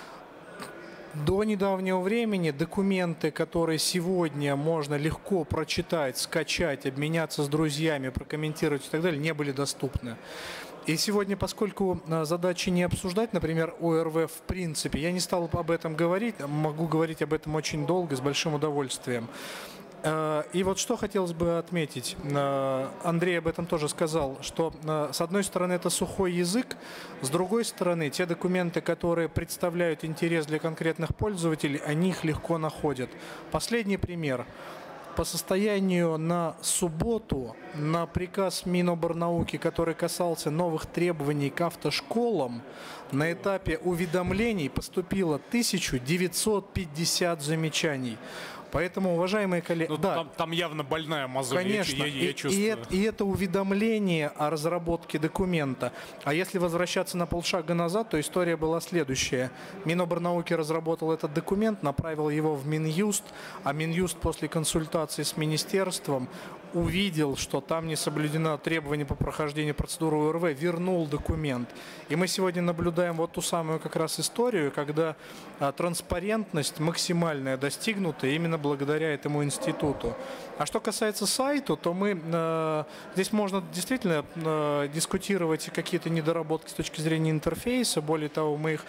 До недавнего времени документы, которые сегодня можно легко прочитать, скачать, обменяться с друзьями, прокомментировать и так далее, не были доступны. И сегодня, поскольку задачи не обсуждать, например, о эр вэ в принципе, я не стал об этом говорить, могу говорить об этом очень долго, с большим удовольствием. И вот что хотелось бы отметить, Андрей об этом тоже сказал, что с одной стороны это сухой язык, с другой стороны те документы, которые представляют интерес для конкретных пользователей, они их легко находят. Последний пример. По состоянию на субботу на приказ Миноборнауки, который касался новых требований к автошколам, на этапе уведомлений поступило тысяча девятьсот пятьдесят замечаний. Поэтому, уважаемые коллеги, ну, да, там, там явно больная мозоль, конечно, я, я, я и, чувствую. И это, и это уведомление о разработке документа. А если возвращаться на полшага назад, то история была следующая. Миноборнауки разработал этот документ, направил его в Минюст, а Минюст после консультации с министерством увидел, что там не соблюдено требование по прохождению процедуры о эр вэ, вернул документ. И мы сегодня наблюдаем вот ту самую как раз историю, когда а, транспарентность максимальная достигнута именно благодаря этому институту. А что касается сайта, то мы э, здесь можно действительно э, дискутировать какие-то недоработки с точки зрения интерфейса. Более того, мы их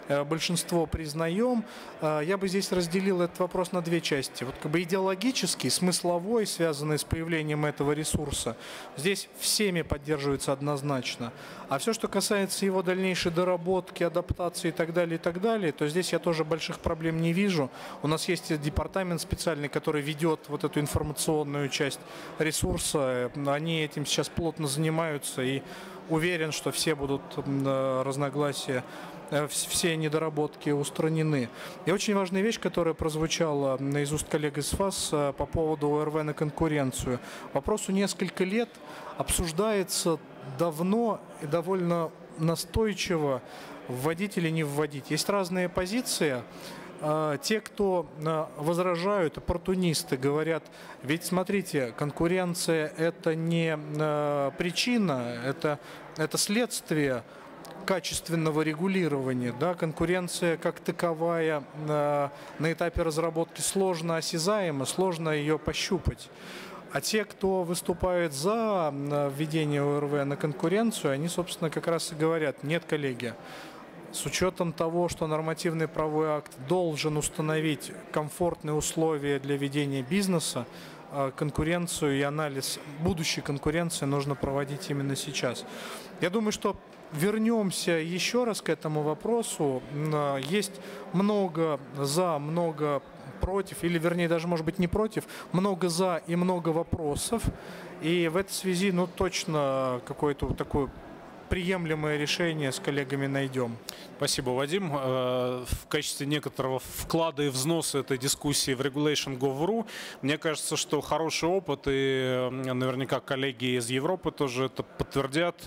большинство признаем. Я бы здесь разделил этот вопрос на две части. Вот как бы идеологический, смысловой, связанный с появлением этого ресурса, здесь всеми поддерживается однозначно. А все, что касается его дальнейшей доработки, адаптации и так далее, и так далее, то здесь я тоже больших проблем не вижу. У нас есть департамент специальный, который ведет вот эту информационную часть ресурса. Они этим сейчас плотно занимаются, и уверен, что все будут разногласия, все недоработки устранены. И очень важная вещь, которая прозвучала из уст коллег из ФАС по поводу ОРВ на конкуренцию. Вопросу несколько лет обсуждается давно и довольно настойчиво, вводить или не вводить. Есть разные позиции. Те, кто возражают, оппортунисты, говорят, ведь смотрите, конкуренция – это не причина, это, это следствие качественного регулирования. Да? Конкуренция как таковая на этапе разработки сложно осязаема, сложно ее пощупать. А те, кто выступает за введение ОРВ на конкуренцию, они, собственно, как раз и говорят, нет, коллеги, с учетом того, что нормативный правовой акт должен установить комфортные условия для ведения бизнеса, конкуренцию и анализ будущей конкуренции нужно проводить именно сейчас. Я думаю, что вернемся еще раз к этому вопросу. Есть много за, много против, или вернее даже, может быть, не против, много за и много вопросов. И в этой связи, ну, точно какое-то такое приемлемое решение с коллегами найдем. Спасибо, Вадим. В качестве некоторого вклада и взноса этой дискуссии в Regulation точка гов точка ру, мне кажется, что хороший опыт, и наверняка коллеги из Европы тоже это подтвердят.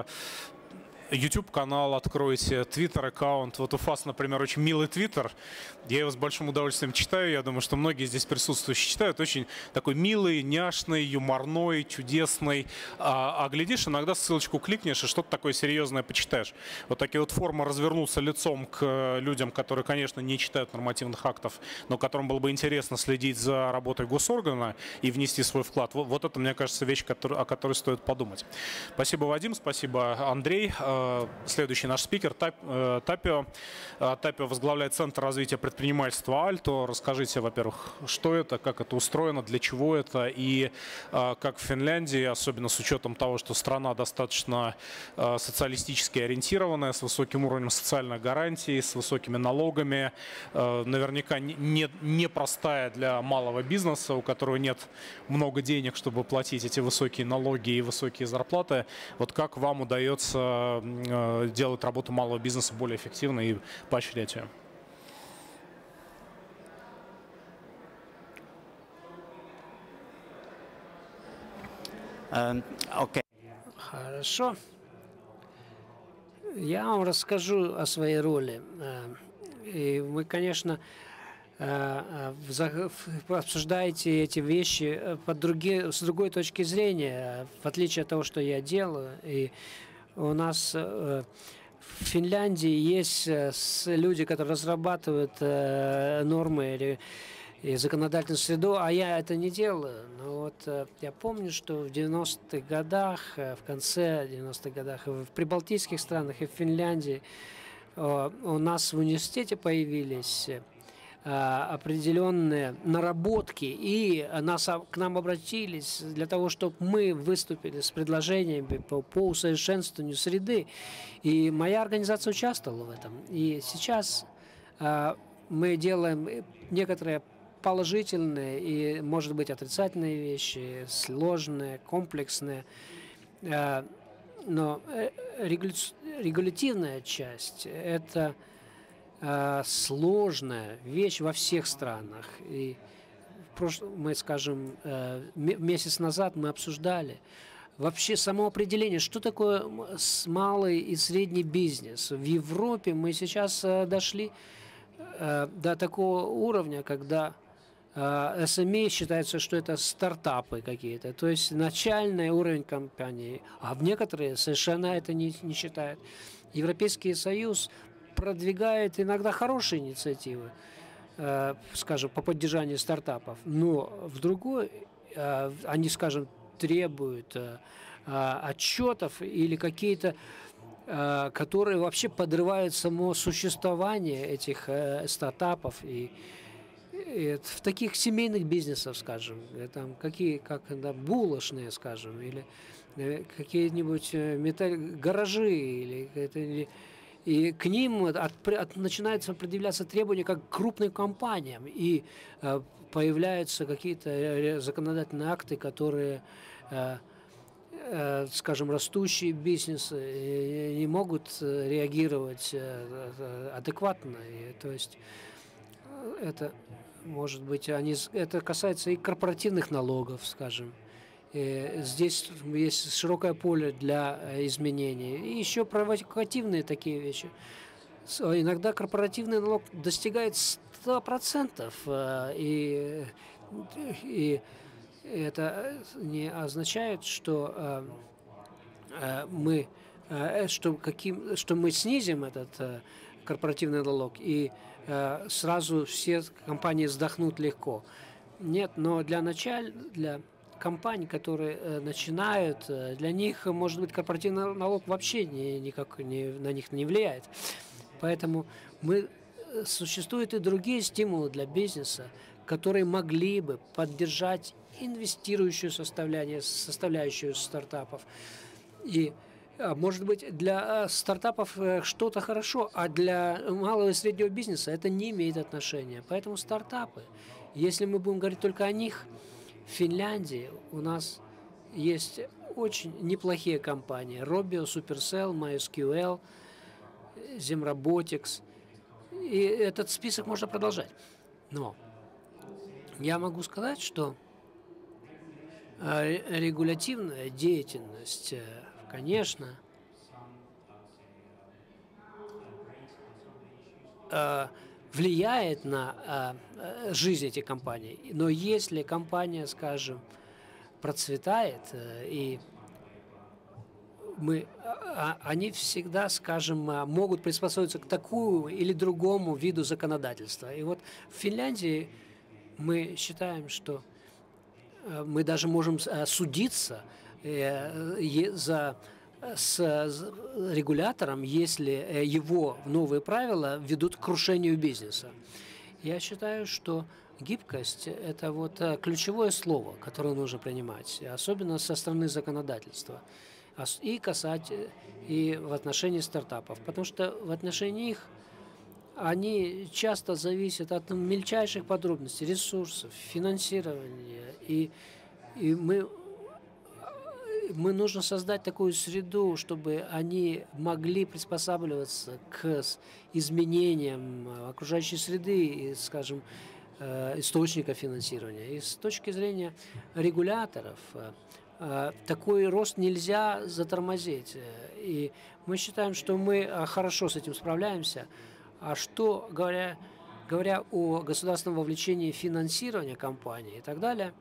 YouTube-канал откройте, Twitter-аккаунт. Вот у ФАС, например, очень милый Twitter. Я его с большим удовольствием читаю. Я думаю, что многие здесь присутствующие читают. Очень такой милый, няшный, юморной, чудесный. А, а глядишь, иногда ссылочку кликнешь и что-то такое серьезное почитаешь. Вот такие вот формы развернуться лицом к людям, которые, конечно, не читают нормативных актов, но которым было бы интересно следить за работой госоргана и внести свой вклад. Вот, вот это, мне кажется, вещь, о которой стоит подумать. Спасибо, Вадим. Спасибо, Андрей. Следующий наш спикер Тапио. Тапио возглавляет Центр развития предпринимательства Альто. Расскажите, во-первых, что это, как это устроено, для чего это и как в Финляндии, особенно с учетом того, что страна достаточно социалистически ориентированная, с высоким уровнем социальных гарантий, с высокими налогами, наверняка не, не простая для малого бизнеса, у которого нет много денег, чтобы платить эти высокие налоги и высокие зарплаты. Вот как вам удается делать работу малого бизнеса более эффективной и поощрять ее? Um, okay. Хорошо. Я вам расскажу о своей роли. И вы, конечно, обсуждаете эти вещи под други, с другой точки зрения, в отличие от того, что я делаю. И у нас в Финляндии есть люди, которые разрабатывают нормы и законодательную среду, а я это не делаю. Но вот я помню, что в девяностых годах, в конце девяностых годах, в прибалтийских странах и в Финляндии у нас в университете появились определенные наработки, и нас, к нам обратились для того, чтобы мы выступили с предложениями по, по усовершенствованию среды. И моя организация участвовала в этом. И сейчас э, мы делаем некоторые положительные и, может быть, отрицательные вещи, сложные, комплексные. Э, но регуля... регулятивная часть – это сложная вещь во всех странах. И мы, скажем, месяц назад мы обсуждали вообще само определение, что такое малый и средний бизнес. В Европе мы сейчас дошли до такого уровня, когда эс эм и считается, что это стартапы какие-то, то есть начальный уровень компании, а в некоторые совершенно это не, не считают. Европейский Союз продвигает иногда хорошие инициативы, э, скажем, по поддержанию стартапов, но в другой э, они, скажем, требуют э, отчетов или какие-то которые вообще подрывают само существование этих стартапов и, и в таких семейных бизнесах, скажем, там какие, как да, булочные, скажем, или какие-нибудь металл... гаражи, или, или и к ним от, от, начинаются предъявляться требования как к крупным компаниям, и э, появляются какие-то законодательные акты, которые, э, э, скажем, растущие бизнесы не могут реагировать э, адекватно. И, то есть это, может быть, они, это касается и корпоративных налогов, скажем. И здесь есть широкое поле для изменений. И еще провокативные такие вещи. Иногда корпоративный налог достигает ста процентов. И, и это не означает, что мы, что, каким, что мы снизим этот корпоративный налог, и сразу все компании вздохнут легко. Нет, но для начала, для компаний, которые э, начинают, э, для них, может быть, корпоративный налог вообще не, никак не, на них не влияет. Поэтому мы, существуют и другие стимулы для бизнеса, которые могли бы поддержать инвестирующую составляющую, составляющую стартапов. И, а, может быть, для стартапов что-то хорошо, а для малого и среднего бизнеса это не имеет отношения. Поэтому стартапы, если мы будем говорить только о них, в Финляндии у нас есть очень неплохие компании. Робио, Supercell, MySQL, Zemrobotics. И этот список можно продолжать. Но я могу сказать, что регулятивная деятельность, конечно, влияет на э, жизнь этих компаний. Но если компания, скажем, процветает, э, и мы, а, они всегда, скажем, могут приспособиться к такому или другому виду законодательства. И вот в Финляндии мы считаем, что э, мы даже можем э, судиться э, за с регулятором, если его новые правила ведут к крушению бизнеса. Я считаю, что гибкость – это вот ключевое слово, которое нужно принимать, особенно со стороны законодательства, и касать и в отношении стартапов, потому что в отношении их они часто зависят от мельчайших подробностей, ресурсов, финансирования, и, и мы Мы нужно создать такую среду, чтобы они могли приспосабливаться к изменениям окружающей среды и, скажем, источника финансирования. И с точки зрения регуляторов такой рост нельзя затормозить. И мы считаем, что мы хорошо с этим справляемся. А что, говоря, говоря о государственном вовлечении финансирования компаний и так далее,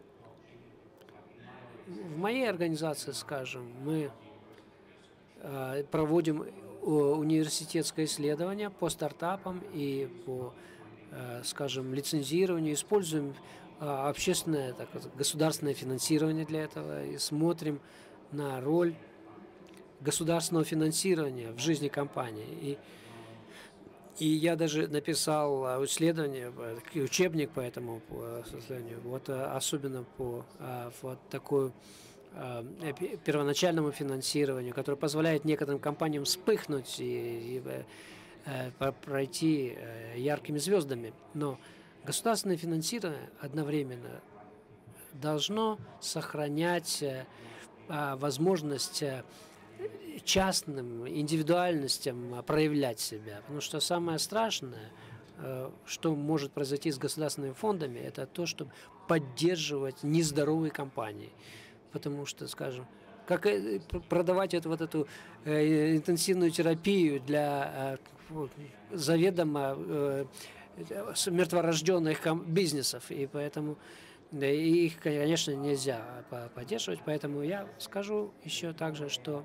в моей организации, скажем, мы э, проводим университетское исследование по стартапам и по, э, скажем, лицензированию, используем э, общественное, так, государственное финансирование для этого и смотрим на роль государственного финансирования в жизни компании. И, и я даже написал исследование, учебник по этому состоянию, вот особенно по вот такому первоначальному финансированию, которое позволяет некоторым компаниям вспыхнуть и, и пройти яркими звездами. Но государственное финансирование одновременно должно сохранять возможность частным индивидуальностям проявлять себя. Потому что самое страшное, что может произойти с государственными фондами, это то, чтобы поддерживать нездоровые компании. Потому что, скажем, как продавать эту, вот эту э, интенсивную терапию для э, заведомо э, мертворожденных бизнесов. И поэтому и их, конечно, нельзя поддерживать. Поэтому я скажу еще также, что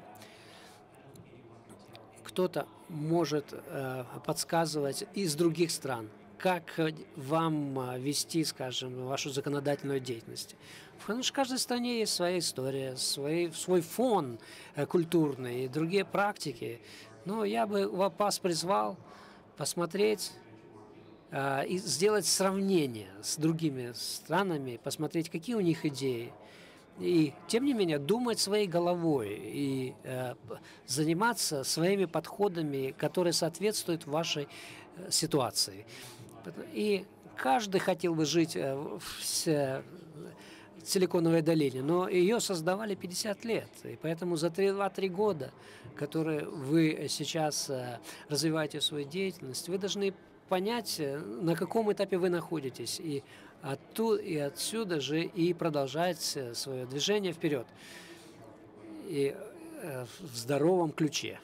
кто-то может э, подсказывать из других стран, как вам вести, скажем, вашу законодательную деятельность. Потому что в каждой стране есть своя история, свой, свой фон культурный и другие практики. Но я бы вас призвал посмотреть э, и сделать сравнение с другими странами, посмотреть, какие у них идеи. И, тем не менее, думать своей головой и э, заниматься своими подходами, которые соответствуют вашей э, ситуации. И каждый хотел бы жить э, в э, Силиконовой долине, но ее создавали пятьдесят лет. И поэтому за два-три года, которые вы сейчас э, развиваете свою деятельность, вы должны понять, на каком этапе вы находитесь. И оттуда и отсюда же и продолжать свое движение вперед и в здоровом ключе.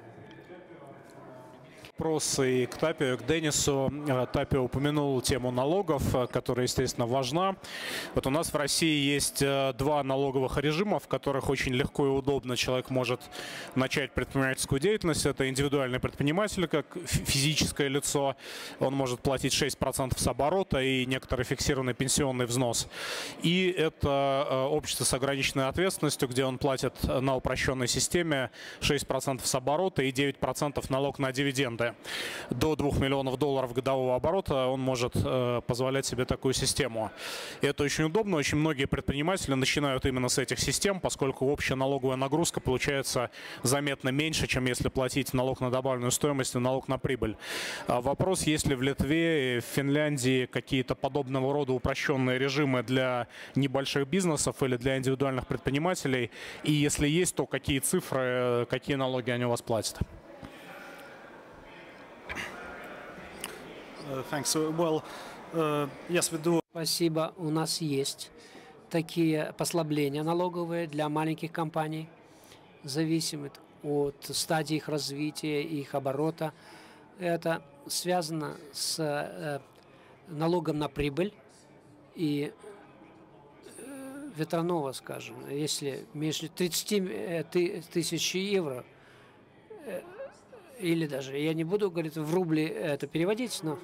Вопросы к Тапио, к Денису. Тапио упомянул тему налогов, которая, естественно, важна. Вот у нас в России есть два налоговых режима, в которых очень легко и удобно человек может начать предпринимательскую деятельность. Это индивидуальный предприниматель, как физическое лицо. Он может платить шесть процентов с оборота и некоторый фиксированный пенсионный взнос. И это общество с ограниченной ответственностью, где он платит на упрощенной системе шесть процентов с оборота и девять процентов налог на дивиденды. До двух миллионов долларов годового оборота он может э, позволять себе такую систему. И это очень удобно. Очень многие предприниматели начинают именно с этих систем, поскольку общая налоговая нагрузка получается заметно меньше, чем если платить налог на добавленную стоимость и налог на прибыль. А вопрос, есть ли в Литве и в Финляндии какие-то подобного рода упрощенные режимы для небольших бизнесов или для индивидуальных предпринимателей? И если есть, то какие цифры, какие налоги они у вас платят? Uh, thanks. Well, uh, yes, we do. Спасибо. У нас есть такие послабления налоговые для маленьких компаний, зависимы от стадии их развития, их оборота. Это связано с э, налогом на прибыль и э, ветряного, скажем, если между тридцать тысяч евро э, или даже, я не буду говорить в рубли это переводить, но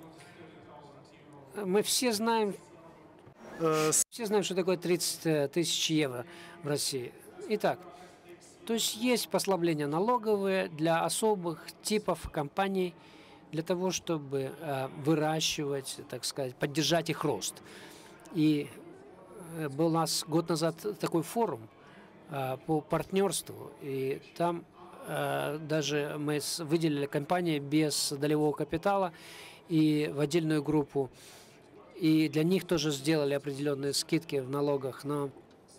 мы все знаем, все знаем, что такое тридцать тысяч евро в России. Итак, то есть есть послабления налоговые для особых типов компаний, для того, чтобы э, выращивать, так сказать, поддержать их рост. И был у нас год назад такой форум э, по партнерству, и там э, даже мы выделили компании без долевого капитала и в отдельную группу. И для них тоже сделали определенные скидки в налогах. Но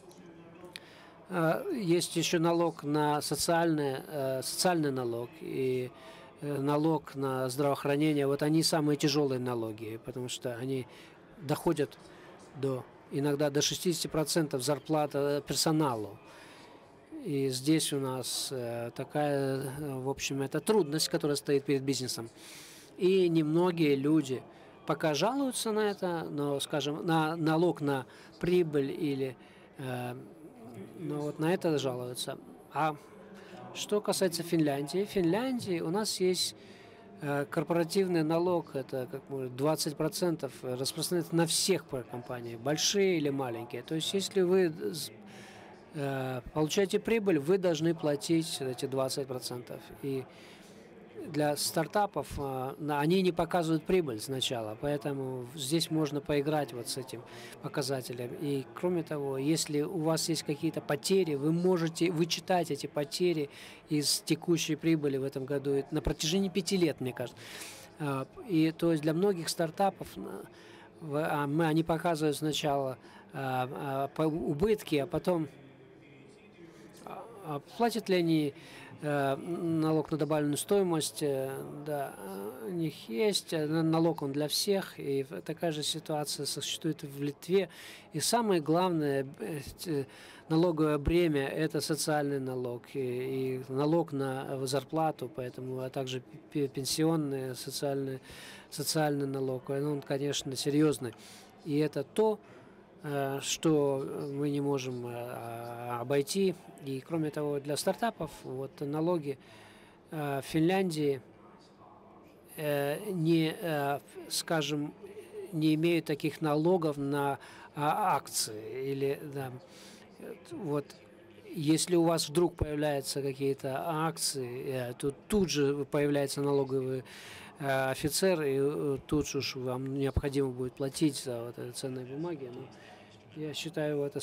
э, есть еще налог на социальный, э, социальный налог и э, налог на здравоохранение. Вот они самые тяжелые налоги, потому что они доходят до, иногда до шестидесяти процентов зарплаты персоналу. И здесь у нас э, такая, в общем, это трудность, которая стоит перед бизнесом. И немногие люди пока жалуются на это, но, скажем, на налог на прибыль или э, ну, вот на это жалуются. А что касается Финляндии, в Финляндии у нас есть э, корпоративный налог, это как может, двадцать процентов распространяется на всех компаний, большие или маленькие. То есть, если вы э, получаете прибыль, вы должны платить эти двадцать процентов. И для стартапов они не показывают прибыль сначала, поэтому здесь можно поиграть вот с этим показателем. И кроме того, если у вас есть какие-то потери, вы можете вычитать эти потери из текущей прибыли в этом году на протяжении пяти лет, мне кажется. И то есть для многих стартапов мы, они показывают сначала убытки, а потом платят ли они налог на добавленную стоимость, да, у них есть, налог он для всех, и такая же ситуация существует в Литве. И самое главное, налоговое бремя – это социальный налог, и, и налог на зарплату, поэтому, а также пенсионный, социальный, социальный налог, он, конечно, серьезный. И это то, что мы не можем обойти. И кроме того, для стартапов вот налоги в Финляндии не, скажем, не имеют таких налогов на акции. Или, да, вот, если у вас вдруг появляются какие-то акции, то тут же появляется налоговый офицер, и тут же вам необходимо будет платить за вот эти ценные бумаги. Но я считаю, это,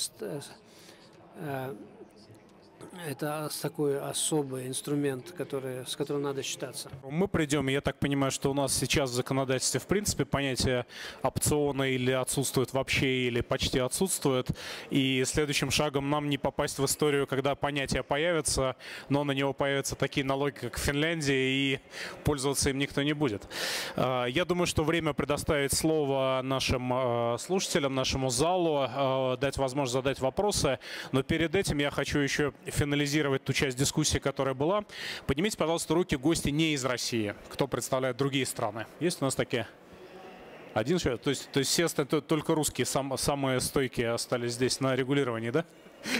это такой особый инструмент, который, с которым надо считаться. Мы придем, я так понимаю, что у нас сейчас в законодательстве в принципе понятие опциона или отсутствует вообще, или почти отсутствует. И следующим шагом нам не попасть в историю, когда понятие появится, но на него появятся такие налоги, как в Финляндии, и пользоваться им никто не будет. Я думаю, что время предоставить слово нашим слушателям, нашему залу, дать возможность задать вопросы. Но перед этим я хочу еще финализировать ту часть дискуссии, которая была. Поднимите, пожалуйста, руки гости не из России, кто представляет другие страны. Есть у нас такие? Один человек? То есть, то есть все только русские, сам, самые стойкие остались здесь на регулировании, да?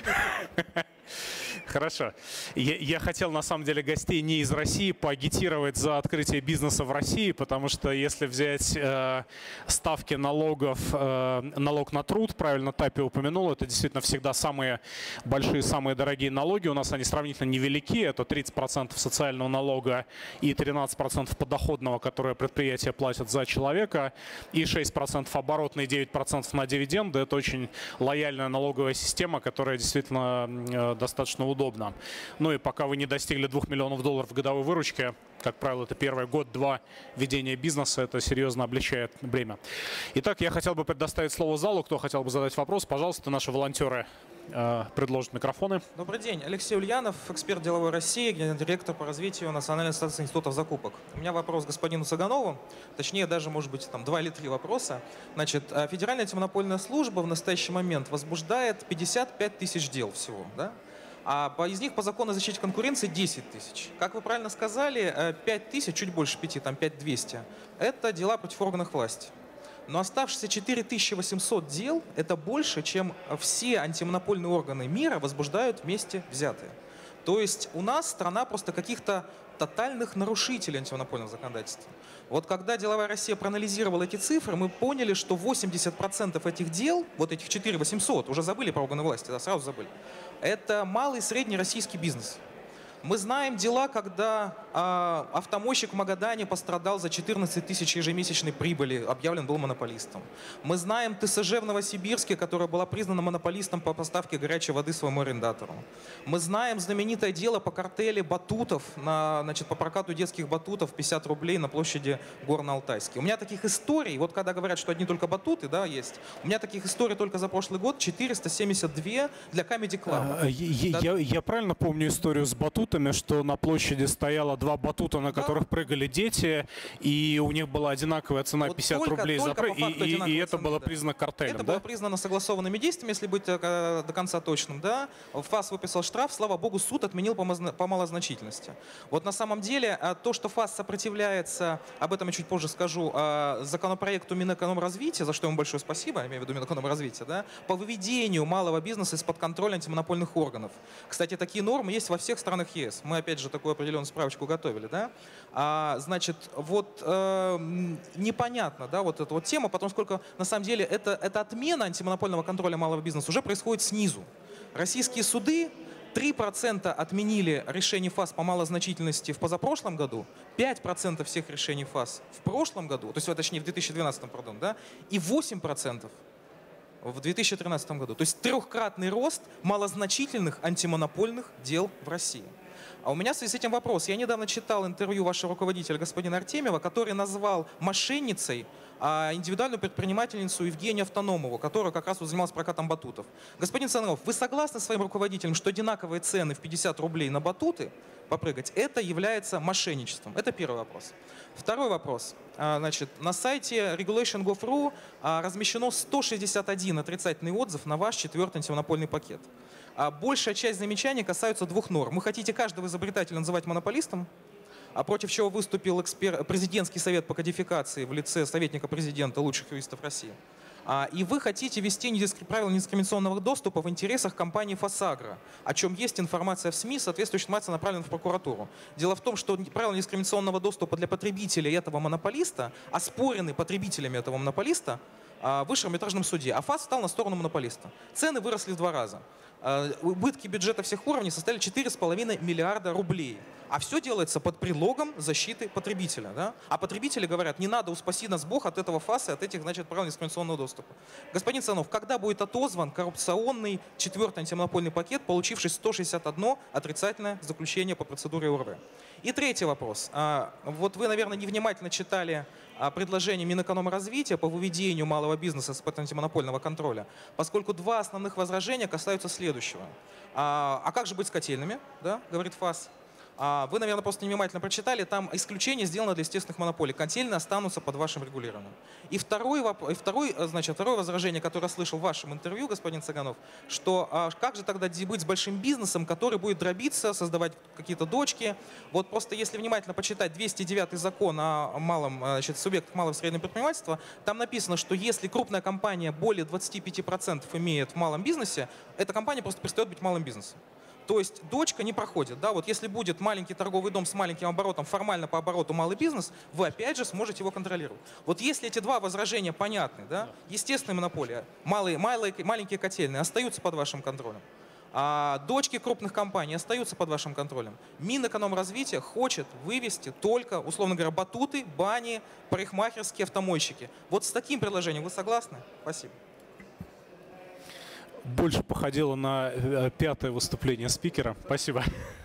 Хорошо. Я, я хотел, на самом деле, гостей не из России поагитировать за открытие бизнеса в России, потому что если взять э, ставки налогов, э, налог на труд, правильно Тапи упомянул, это действительно всегда самые большие, самые дорогие налоги. У нас они сравнительно невелики. Это тридцать процентов социального налога и тринадцать процентов подоходного, которое предприятие платит за человека, и шесть процентов оборотный, девять процентов на дивиденды. Это очень лояльная налоговая система, которая действительно э, достаточно удобна. Удобно. Ну и пока вы не достигли двух миллионов долларов годовой выручки, как правило, это первый год-два ведения бизнеса, это серьезно облегчает бремя. Итак, я хотел бы предоставить слово залу. Кто хотел бы задать вопрос, пожалуйста, наши волонтеры э, предложат микрофоны. Добрый день. Алексей Ульянов, эксперт деловой России, генеральный директор по развитию Национальной ассоциации институтов закупок. У меня вопрос к господину Цыганову, точнее даже, может быть, там два или три вопроса. Значит, Федеральная антимонопольная служба в настоящий момент возбуждает пятьдесят пять тысяч дел всего, да? А из них по закону о защите конкуренции десять тысяч. Как вы правильно сказали, пять тысяч, чуть больше пяти, там пять тысяч двести, это дела против органов власти. Но оставшиеся четыре тысячи восемьсот дел – это больше, чем все антимонопольные органы мира возбуждают вместе взятые. То есть у нас страна просто каких-то тотальных нарушителей антимонопольного законодательства. Вот когда деловая Россия проанализировала эти цифры, мы поняли, что восемьдесят процентов этих дел, вот этих четыре тысячи восемьсот, уже забыли про органы власти, да, сразу забыли, это малый и средний российский бизнес. Мы знаем дела, когда э, автомойщик в Магадане пострадал за четырнадцать тысяч ежемесячной прибыли, объявлен был монополистом. Мы знаем ТСЖ в Новосибирске, которая была признана монополистом по поставке горячей воды своему арендатору. Мы знаем знаменитое дело по картеле батутов, на, значит, по прокату детских батутов пятьдесят рублей на площади Горно-Алтайской. У меня таких историй, вот когда говорят, что одни только батуты, да, есть, у меня таких историй только за прошлый год четыреста семьдесят два для Comedy Club. А, я, я, я правильно помню историю с батутом? Что на площади стояло два батута, на которых да. прыгали дети, и у них была одинаковая цена вот пятьдесят только, рублей только за прыг, и, и, и это цены, было да. признано картелем. Это да? было признано согласованными действиями, если быть э, до конца точным. Да? ФАС выписал штраф, слава богу, суд отменил по, по малозначительности. Вот на самом деле то, что ФАС сопротивляется, об этом я чуть позже скажу, э, законопроекту Минэкономразвития, за что ему большое спасибо, я имею в виду Минэкономразвития, да, по выведению малого бизнеса из-под контроля антимонопольных органов. Кстати, такие нормы есть во всех странах ЕС. Мы, опять же, такую определенную справочку готовили. Да? А, значит, вот э, непонятно, да, вот эта вот тема, потому сколько, на самом деле, это, это отмена антимонопольного контроля малого бизнеса уже происходит снизу. Российские суды три процента отменили решений ФАС по малозначительности в позапрошлом году, пять процентов всех решений ФАС в прошлом году, то есть, точнее, в две тысячи двенадцатом, пардон, да, и восемь процентов в две тысячи тринадцатом году. То есть трехкратный рост малозначительных антимонопольных дел в России. А у меня в связи с этим вопрос. Я недавно читал интервью вашего руководителя, господина Артемьева, который назвал мошенницей а, индивидуальную предпринимательницу Евгению Автономову, которая как раз вот занималась прокатом батутов. Господин Цыганов, вы согласны с своим руководителем, что одинаковые цены в пятьдесят рублей на батуты попрыгать, это является мошенничеством? Это первый вопрос. Второй вопрос. А, значит, на сайте regulation точка gov точка ру а, размещено сто шестьдесят один отрицательный отзыв на ваш четвертый антимонопольный пакет. А большая часть замечаний касаются двух норм. Вы хотите каждого изобретателя называть монополистом, а против чего выступил экспер... президентский совет по кодификации в лице советника президента лучших юристов России. И вы хотите ввести правила недискриминационного доступа в интересах компании «Фосагро», о чем есть информация в СМИ, соответствующая информация направлена в прокуратуру. Дело в том, что правила недискриминационного доступа для потребителей этого монополиста оспорены потребителями этого монополиста в высшем арбитражном суде, а ФАС встал на сторону монополиста. Цены выросли в два раза. Убытки бюджета всех уровней составили четыре с половиной миллиарда рублей. А все делается под предлогом защиты потребителя. Да? А потребители говорят, не надо, упаси нас Бог от этого ФАСа, от этих, значит, правил недискриминационного доступа. Господин Цанов, когда будет отозван коррупционный четвертый антимонопольный пакет, получивший сто шестьдесят одно отрицательное заключение по процедуре ОРВ? И третий вопрос. Вот вы, наверное, невнимательно читали предложение Минэкономразвития по выведению малого бизнеса из-под антимонопольного контроля, поскольку два основных возражения касаются следующего. А, а как же быть с котельными, да, говорит ФАС? А, вы, наверное, просто невнимательно прочитали, там исключение сделано для естественных монополий. Котельные останутся под вашим регулированием. И второй, и второй, значит, второе возражение, которое я слышал в вашем интервью, господин Цыганов, что а, как же тогда быть с большим бизнесом, который будет дробиться, создавать какие-то дочки. Вот просто если внимательно почитать двести девятый закон о малом, значит, субъектах малого и среднего предпринимательства, там написано, что если крупная компания более двадцати пяти процентов имеет в малом бизнесе, эта компания просто перестает быть малым бизнесом. То есть дочка не проходит. Да? Вот если будет маленький торговый дом с маленьким оборотом, формально по обороту малый бизнес, вы опять же сможете его контролировать. Вот если эти два возражения понятны, да? Естественная монополия, малые, малые, маленькие котельные остаются под вашим контролем, а дочки крупных компаний остаются под вашим контролем. Минэкономразвития хочет вывести только, условно говоря, батуты, бани, парикмахерские, автомойщики. Вот с таким предложением вы согласны? Спасибо. Больше походило на пятое выступление спикера. Спасибо.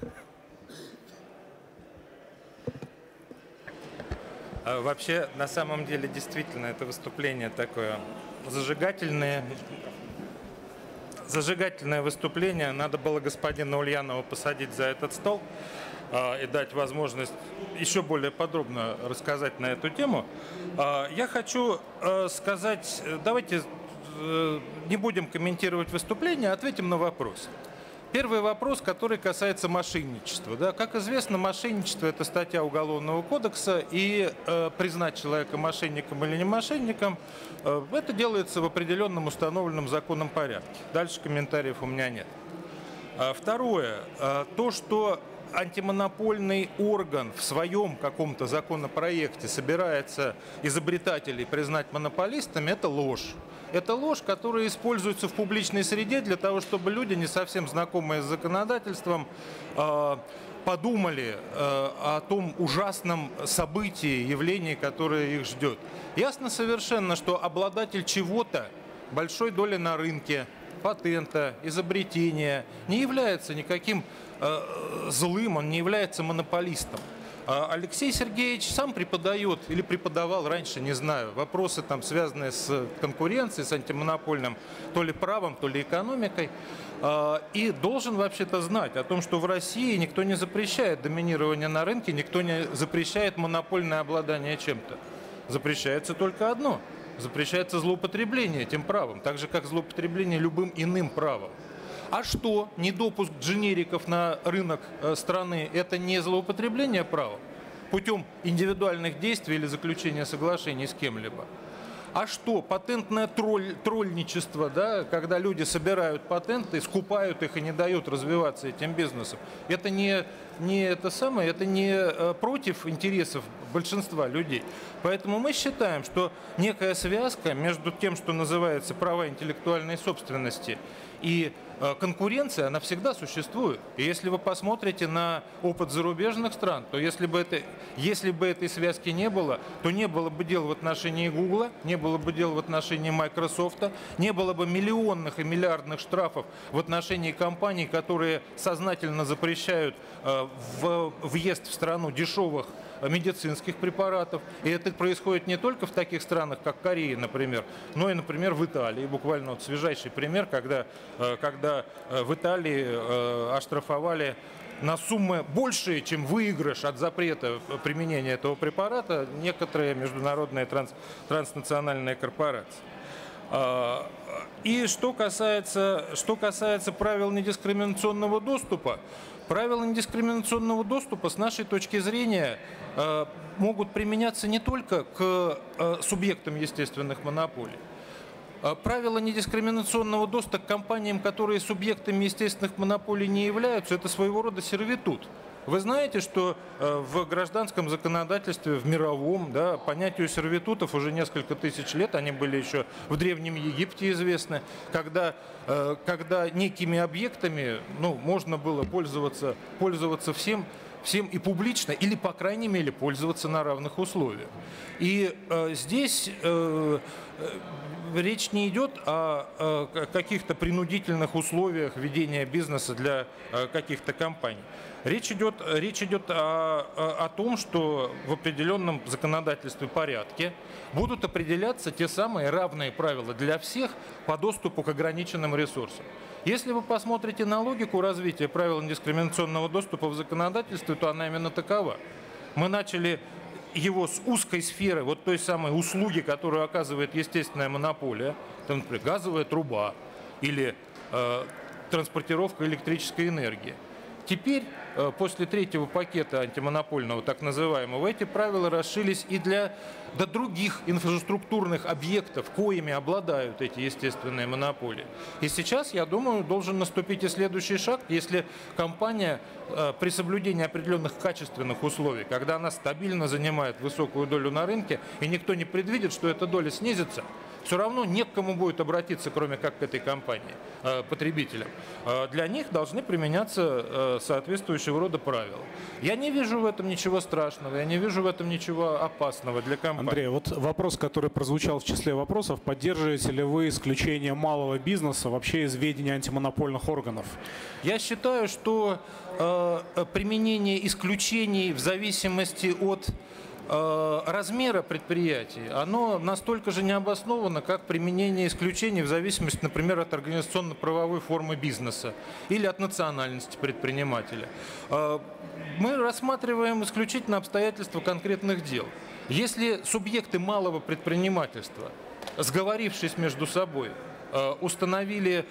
Вообще, на самом деле, действительно, это выступление такое зажигательное. Зажигательное выступление. Надо было господина Ульянова посадить за этот стол и дать возможность еще более подробно рассказать на эту тему. Я хочу сказать, давайте не будем комментировать выступление, а ответим на вопрос. Первый вопрос, который касается мошенничества. Да? Как известно, мошенничество – это статья Уголовного кодекса, и э, признать человека мошенником или не мошенником э, – это делается в определенном установленном законном порядке. Дальше комментариев у меня нет. А второе. Э, то, что антимонопольный орган в своем каком-то законопроекте собирается изобретателей признать монополистами – это ложь. Это ложь, которая используется в публичной среде для того, чтобы люди, не совсем знакомые с законодательством, подумали о том ужасном событии, явлении, которое их ждет. Ясно совершенно, что обладатель чего-то, большой доли на рынке, патента, изобретения, не является никаким злым, он не является монополистом. Алексей Сергеевич сам преподает или преподавал раньше, не знаю, вопросы, там, связанные с конкуренцией, с антимонопольным то ли правом, то ли экономикой. И должен вообще-то знать о том, что в России никто не запрещает доминирование на рынке, никто не запрещает монопольное обладание чем-то. Запрещается только одно. Запрещается злоупотребление этим правом, так же, как злоупотребление любым иным правом. А что, недопуск дженериков на рынок страны – это не злоупотребление права путем индивидуальных действий или заключения соглашений с кем-либо? А что, патентное тролль, тролльничество, да, когда люди собирают патенты, скупают их и не дают развиваться этим бизнесом, это не, не это самое, это не против интересов большинства людей. Поэтому мы считаем, что некая связка между тем, что называется права интеллектуальной собственности, и конкуренция, она всегда существует. И если вы посмотрите на опыт зарубежных стран, то если бы, это, если бы этой связки не было, то не было бы дел в отношении Гугла, не было бы дел в отношении Майкрософт, не было бы миллионных и миллиардных штрафов в отношении компаний, которые сознательно запрещают в въезд в страну дешевых медицинских препаратов. И это происходит не только в таких странах, как Корея, например, но и, например, в Италии. Буквально вот свежайший пример, когда, когда в Италии оштрафовали на суммы большие, чем выигрыш от запрета применения этого препарата, некоторые международные транс, транснациональные корпорации. И что касается, что касается правил недискриминационного доступа, правила недискриминационного доступа с нашей точки зрения могут применяться не только к субъектам естественных монополий. правило недискриминационного доступа к компаниям, которые субъектами естественных монополий не являются, это своего рода сервитут. Вы знаете, что в гражданском законодательстве, в мировом, да, понятию сервитутов уже несколько тысяч лет, они были еще в Древнем Египте известны, когда, когда некими объектами, ну, можно было пользоваться, пользоваться всем, всем и публично, или, по крайней мере, пользоваться на равных условиях. И э, здесь э, речь не идет о, о каких-то принудительных условиях ведения бизнеса для э, каких-то компаний. Речь идет, речь идет о, о, о том, что в определенном законодательстве порядке будут определяться те самые равные правила для всех по доступу к ограниченным ресурсам. Если вы посмотрите на логику развития правил недискриминационного доступа в законодательстве, то она именно такова. Мы начали его с узкой сферы, вот той самой услуги, которую оказывает естественная монополия, там, например, газовая труба или э, транспортировка электрической энергии. Теперь, после третьего пакета антимонопольного, так называемого, эти правила расширились и для до других инфраструктурных объектов, коими обладают эти естественные монополии. И сейчас, я думаю, должен наступить и следующий шаг, если компания при соблюдении определенных качественных условий, когда она стабильно занимает высокую долю на рынке, и никто не предвидит, что эта доля снизится, все равно не к кому будет обратиться, кроме как к этой компании, потребителям. Для них должны применяться соответствующего рода правила. Я не вижу в этом ничего страшного, я не вижу в этом ничего опасного для компании. Андрей, вот вопрос, который прозвучал в числе вопросов. Поддерживаете ли вы исключение малого бизнеса вообще из ведения антимонопольных органов? Я считаю, что э, применение исключений в зависимости от размера предприятий, оно настолько же необосновано, как применение исключений в зависимости, например, от организационно-правовой формы бизнеса или от национальности предпринимателя. Мы рассматриваем исключительно обстоятельства конкретных дел. Если субъекты малого предпринимательства, сговорившись между собой, установили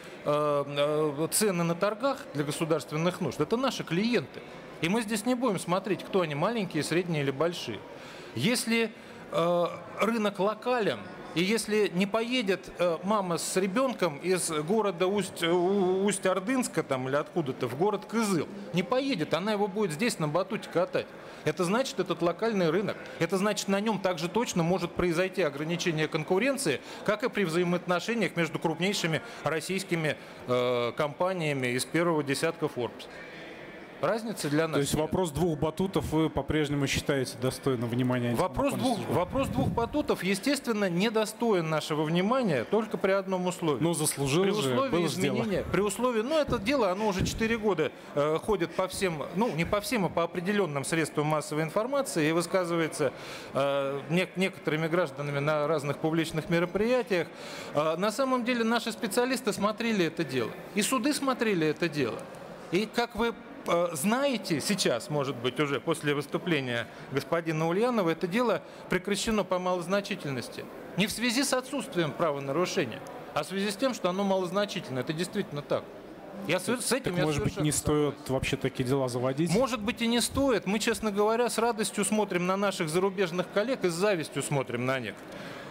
цены на торгах для государственных нужд, это наши клиенты. И мы здесь не будем смотреть, кто они, маленькие, средние или большие. Если э, рынок локален, и если не поедет э, мама с ребенком из города Усть, Усть-Ордынска там, или откуда-то в город Кызыл, не поедет, она его будет здесь на батуте катать. Это значит, этот локальный рынок. Это значит, на нем также точно может произойти ограничение конкуренции, как и при взаимоотношениях между крупнейшими российскими э, компаниями из первого десятка Forbes. Разница для нас. То есть вопрос двух батутов вы по-прежнему считаете достойным внимания? Вопрос двух, вопрос двух батутов, естественно, недостоин нашего внимания только при одном условии. Ну, заслужил при же, условии было изменения, дело. При условии, ну, это дело, оно уже четыре года э, ходит по всем, ну, не по всем, а по определенным средствам массовой информации и высказывается э, не, некоторыми гражданами на разных публичных мероприятиях. Э, на самом деле наши специалисты смотрели это дело, и суды смотрели это дело. И как вы знаете сейчас, может быть, уже после выступления господина Ульянова, это дело прекращено по малозначительности. Не в связи с отсутствием правонарушения, а в связи с тем, что оно малозначительно. Это действительно так. Я с этим так, я может быть, не стоит вообще такие дела заводить? Может быть, и не стоит. Мы, честно говоря, с радостью смотрим на наших зарубежных коллег и с завистью смотрим на них.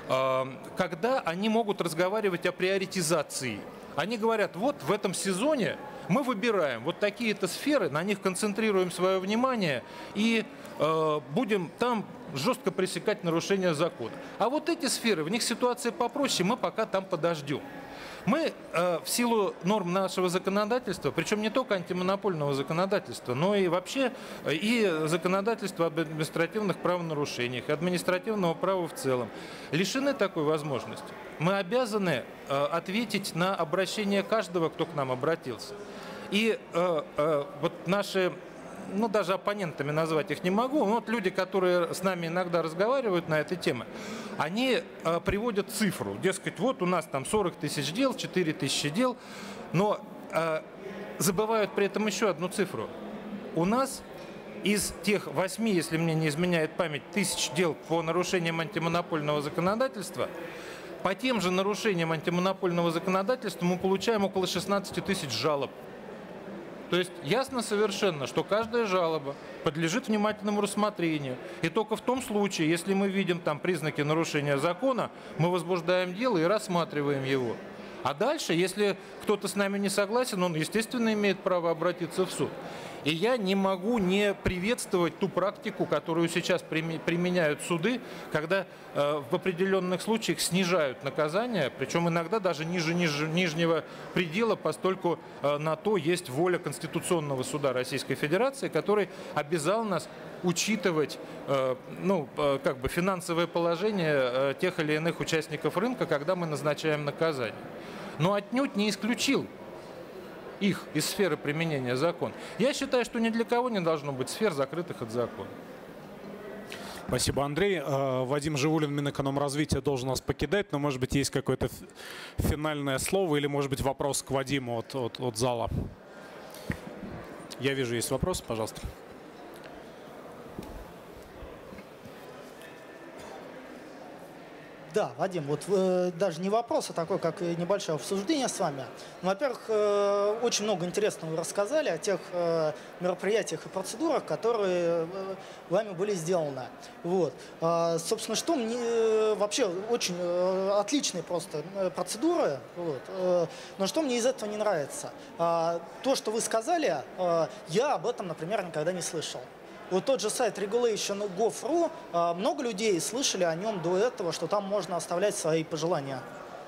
Когда они могут разговаривать о приоритизации. Они говорят, вот в этом сезоне мы выбираем вот такие-то сферы, на них концентрируем свое внимание и э, будем там жестко пресекать нарушения закона. А вот эти сферы, в них ситуация попроще, мы пока там подождем. Мы э, в силу норм нашего законодательства, причем не только антимонопольного законодательства, но и вообще э, и законодательства об административных правонарушениях, и административного права в целом, лишены такой возможности. Мы обязаны э, ответить на обращение каждого, кто к нам обратился. И э, э, вот наши, ну даже оппонентами назвать их не могу, но вот люди, которые с нами иногда разговаривают на эту тему, они э, приводят цифру, дескать, вот у нас там сорок тысяч дел, четыре тысячи дел, но э, забывают при этом еще одну цифру. У нас из тех восьми, если мне не изменяет память, тысяч дел по нарушениям антимонопольного законодательства, по тем же нарушениям антимонопольного законодательства мы получаем около шестнадцати тысяч жалоб. То есть ясно совершенно, что каждая жалоба подлежит внимательному рассмотрению. И только в том случае, если мы видим там признаки нарушения закона, мы возбуждаем дело и рассматриваем его. А дальше, если кто-то с нами не согласен, он, естественно, имеет право обратиться в суд. И я не могу не приветствовать ту практику, которую сейчас применяют суды, когда э, в определенных случаях снижают наказание, причем иногда даже ниже, ниже нижнего предела, поскольку э, на то есть воля Конституционного суда Российской Федерации, который обязал нас учитывать э, ну, э, как бы финансовое положение э, тех или иных участников рынка, когда мы назначаем наказание. Но отнюдь не исключил их из сферы применения закона. Я считаю, что ни для кого не должно быть сфер, закрытых от закона. Спасибо, Андрей. Вадим Живулин, Минэкономразвития, должен нас покидать, но, может быть, есть какое-то финальное слово или, может быть, вопрос к Вадиму от, от, от зала. Я вижу, есть вопрос, пожалуйста. Да, Вадим, вот э, даже не вопрос, а такое, как небольшое обсуждение с вами. Ну, во-первых, э, очень много интересного вы рассказали о тех э, мероприятиях и процедурах, которые э, вами были сделаны. Вот. А, собственно, что мне э, вообще очень э, отличные просто процедуры, вот, э, но что мне из этого не нравится? А, то, что вы сказали, э, я об этом, например, никогда не слышал. Вот тот же сайт regulation точка gov точка ru, много людей слышали о нем до этого, что там можно оставлять свои пожелания.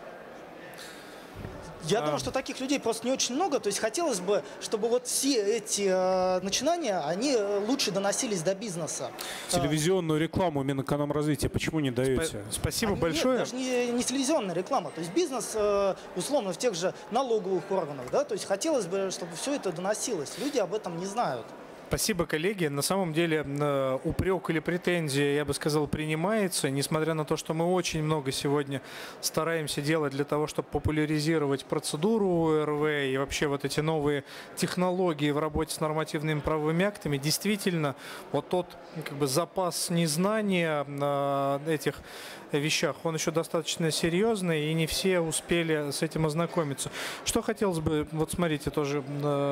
Я а... думаю, что таких людей просто не очень много. То есть хотелось бы, чтобы вот все эти э, начинания, они лучше доносились до бизнеса. Телевизионную рекламу Минэкономразвития почему не даете? Спасибо а большое. Нет, даже не, не телевизионная реклама. То есть бизнес, э, условно, в тех же налоговых органах. Да? То есть хотелось бы, чтобы все это доносилось. Люди об этом не знают. Спасибо, коллеги. На самом деле упрек или претензия, я бы сказал, принимается, несмотря на то, что мы очень много сегодня стараемся делать для того, чтобы популяризировать процедуру ОРВ и вообще вот эти новые технологии в работе с нормативными правовыми актами. Действительно, вот тот как бы запас незнания на этих вещах, он еще достаточно серьезный, и не все успели с этим ознакомиться. Что хотелось бы, вот смотрите, тоже,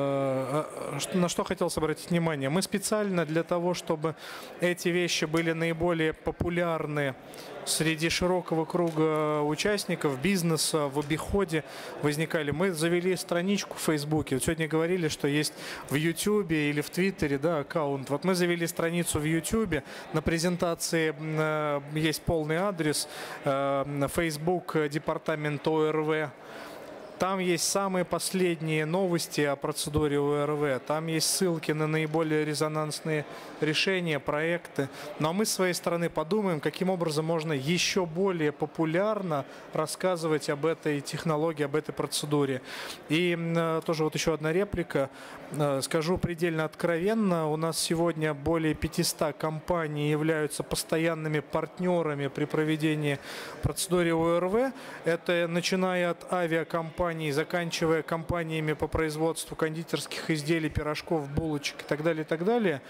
на что хотелось обратить внимание. Мы специально для того, чтобы эти вещи были наиболее популярны среди широкого круга участников бизнеса, в обиходе возникали. Мы завели страничку в Фейсбуке. Вот сегодня говорили, что есть в Ютубе или в Твиттере, да, аккаунт. Вот мы завели страницу в Ютубе. На презентации э, есть полный адрес. Э, Facebook, департамент ОРВ. Там есть самые последние новости о процедуре ОРВ. Там есть ссылки на наиболее резонансные решения, проекты. Ну а мы с своей стороны подумаем, каким образом можно еще более популярно рассказывать об этой технологии, об этой процедуре. И э, тоже вот еще одна реплика. Э, скажу предельно откровенно, у нас сегодня более пятисот компаний являются постоянными партнерами при проведении процедуры ОРВ. Это начиная от авиакомпаний, заканчивая компаниями по производству кондитерских изделий, пирожков, булочек и так далее, и так далее.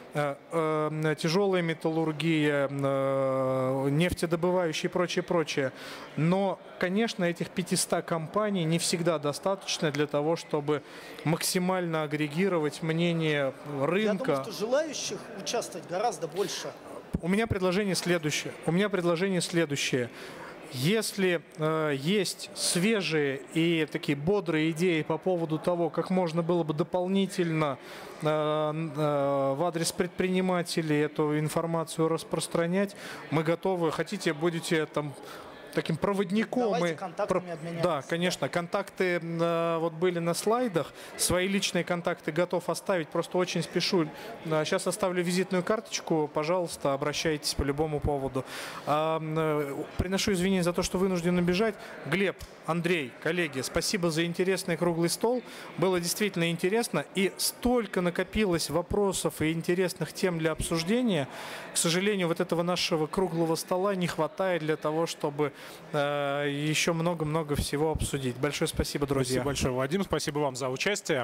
Тяжелая металлургия, нефтедобывающие и прочее, прочее. Но, конечно, этих пятисот компаний не всегда достаточно для того, чтобы максимально агрегировать мнение рынка. Я думаю, что желающих участвовать гораздо больше. У меня предложение следующее. У меня предложение следующее. Если э, есть свежие и такие бодрые идеи по поводу того, как можно было бы дополнительно э, э, в адрес предпринимателей эту информацию распространять, мы готовы. Хотите, будете там таким проводником. Давайте мы контактами обменяться. Да, конечно. Контакты э, вот были на слайдах. Свои личные контакты готов оставить. Просто очень спешу. Сейчас оставлю визитную карточку. Пожалуйста, обращайтесь по любому поводу. А, э, приношу извинения за то, что вынужден бежать. Глеб, Андрей, коллеги, спасибо за интересный круглый стол. Было действительно интересно. И столько накопилось вопросов и интересных тем для обсуждения. К сожалению, вот этого нашего круглого стола не хватает для того, чтобы э, еще много-много всего обсудить. Большое спасибо, друзья. Спасибо большое, Вадим. Спасибо вам за участие.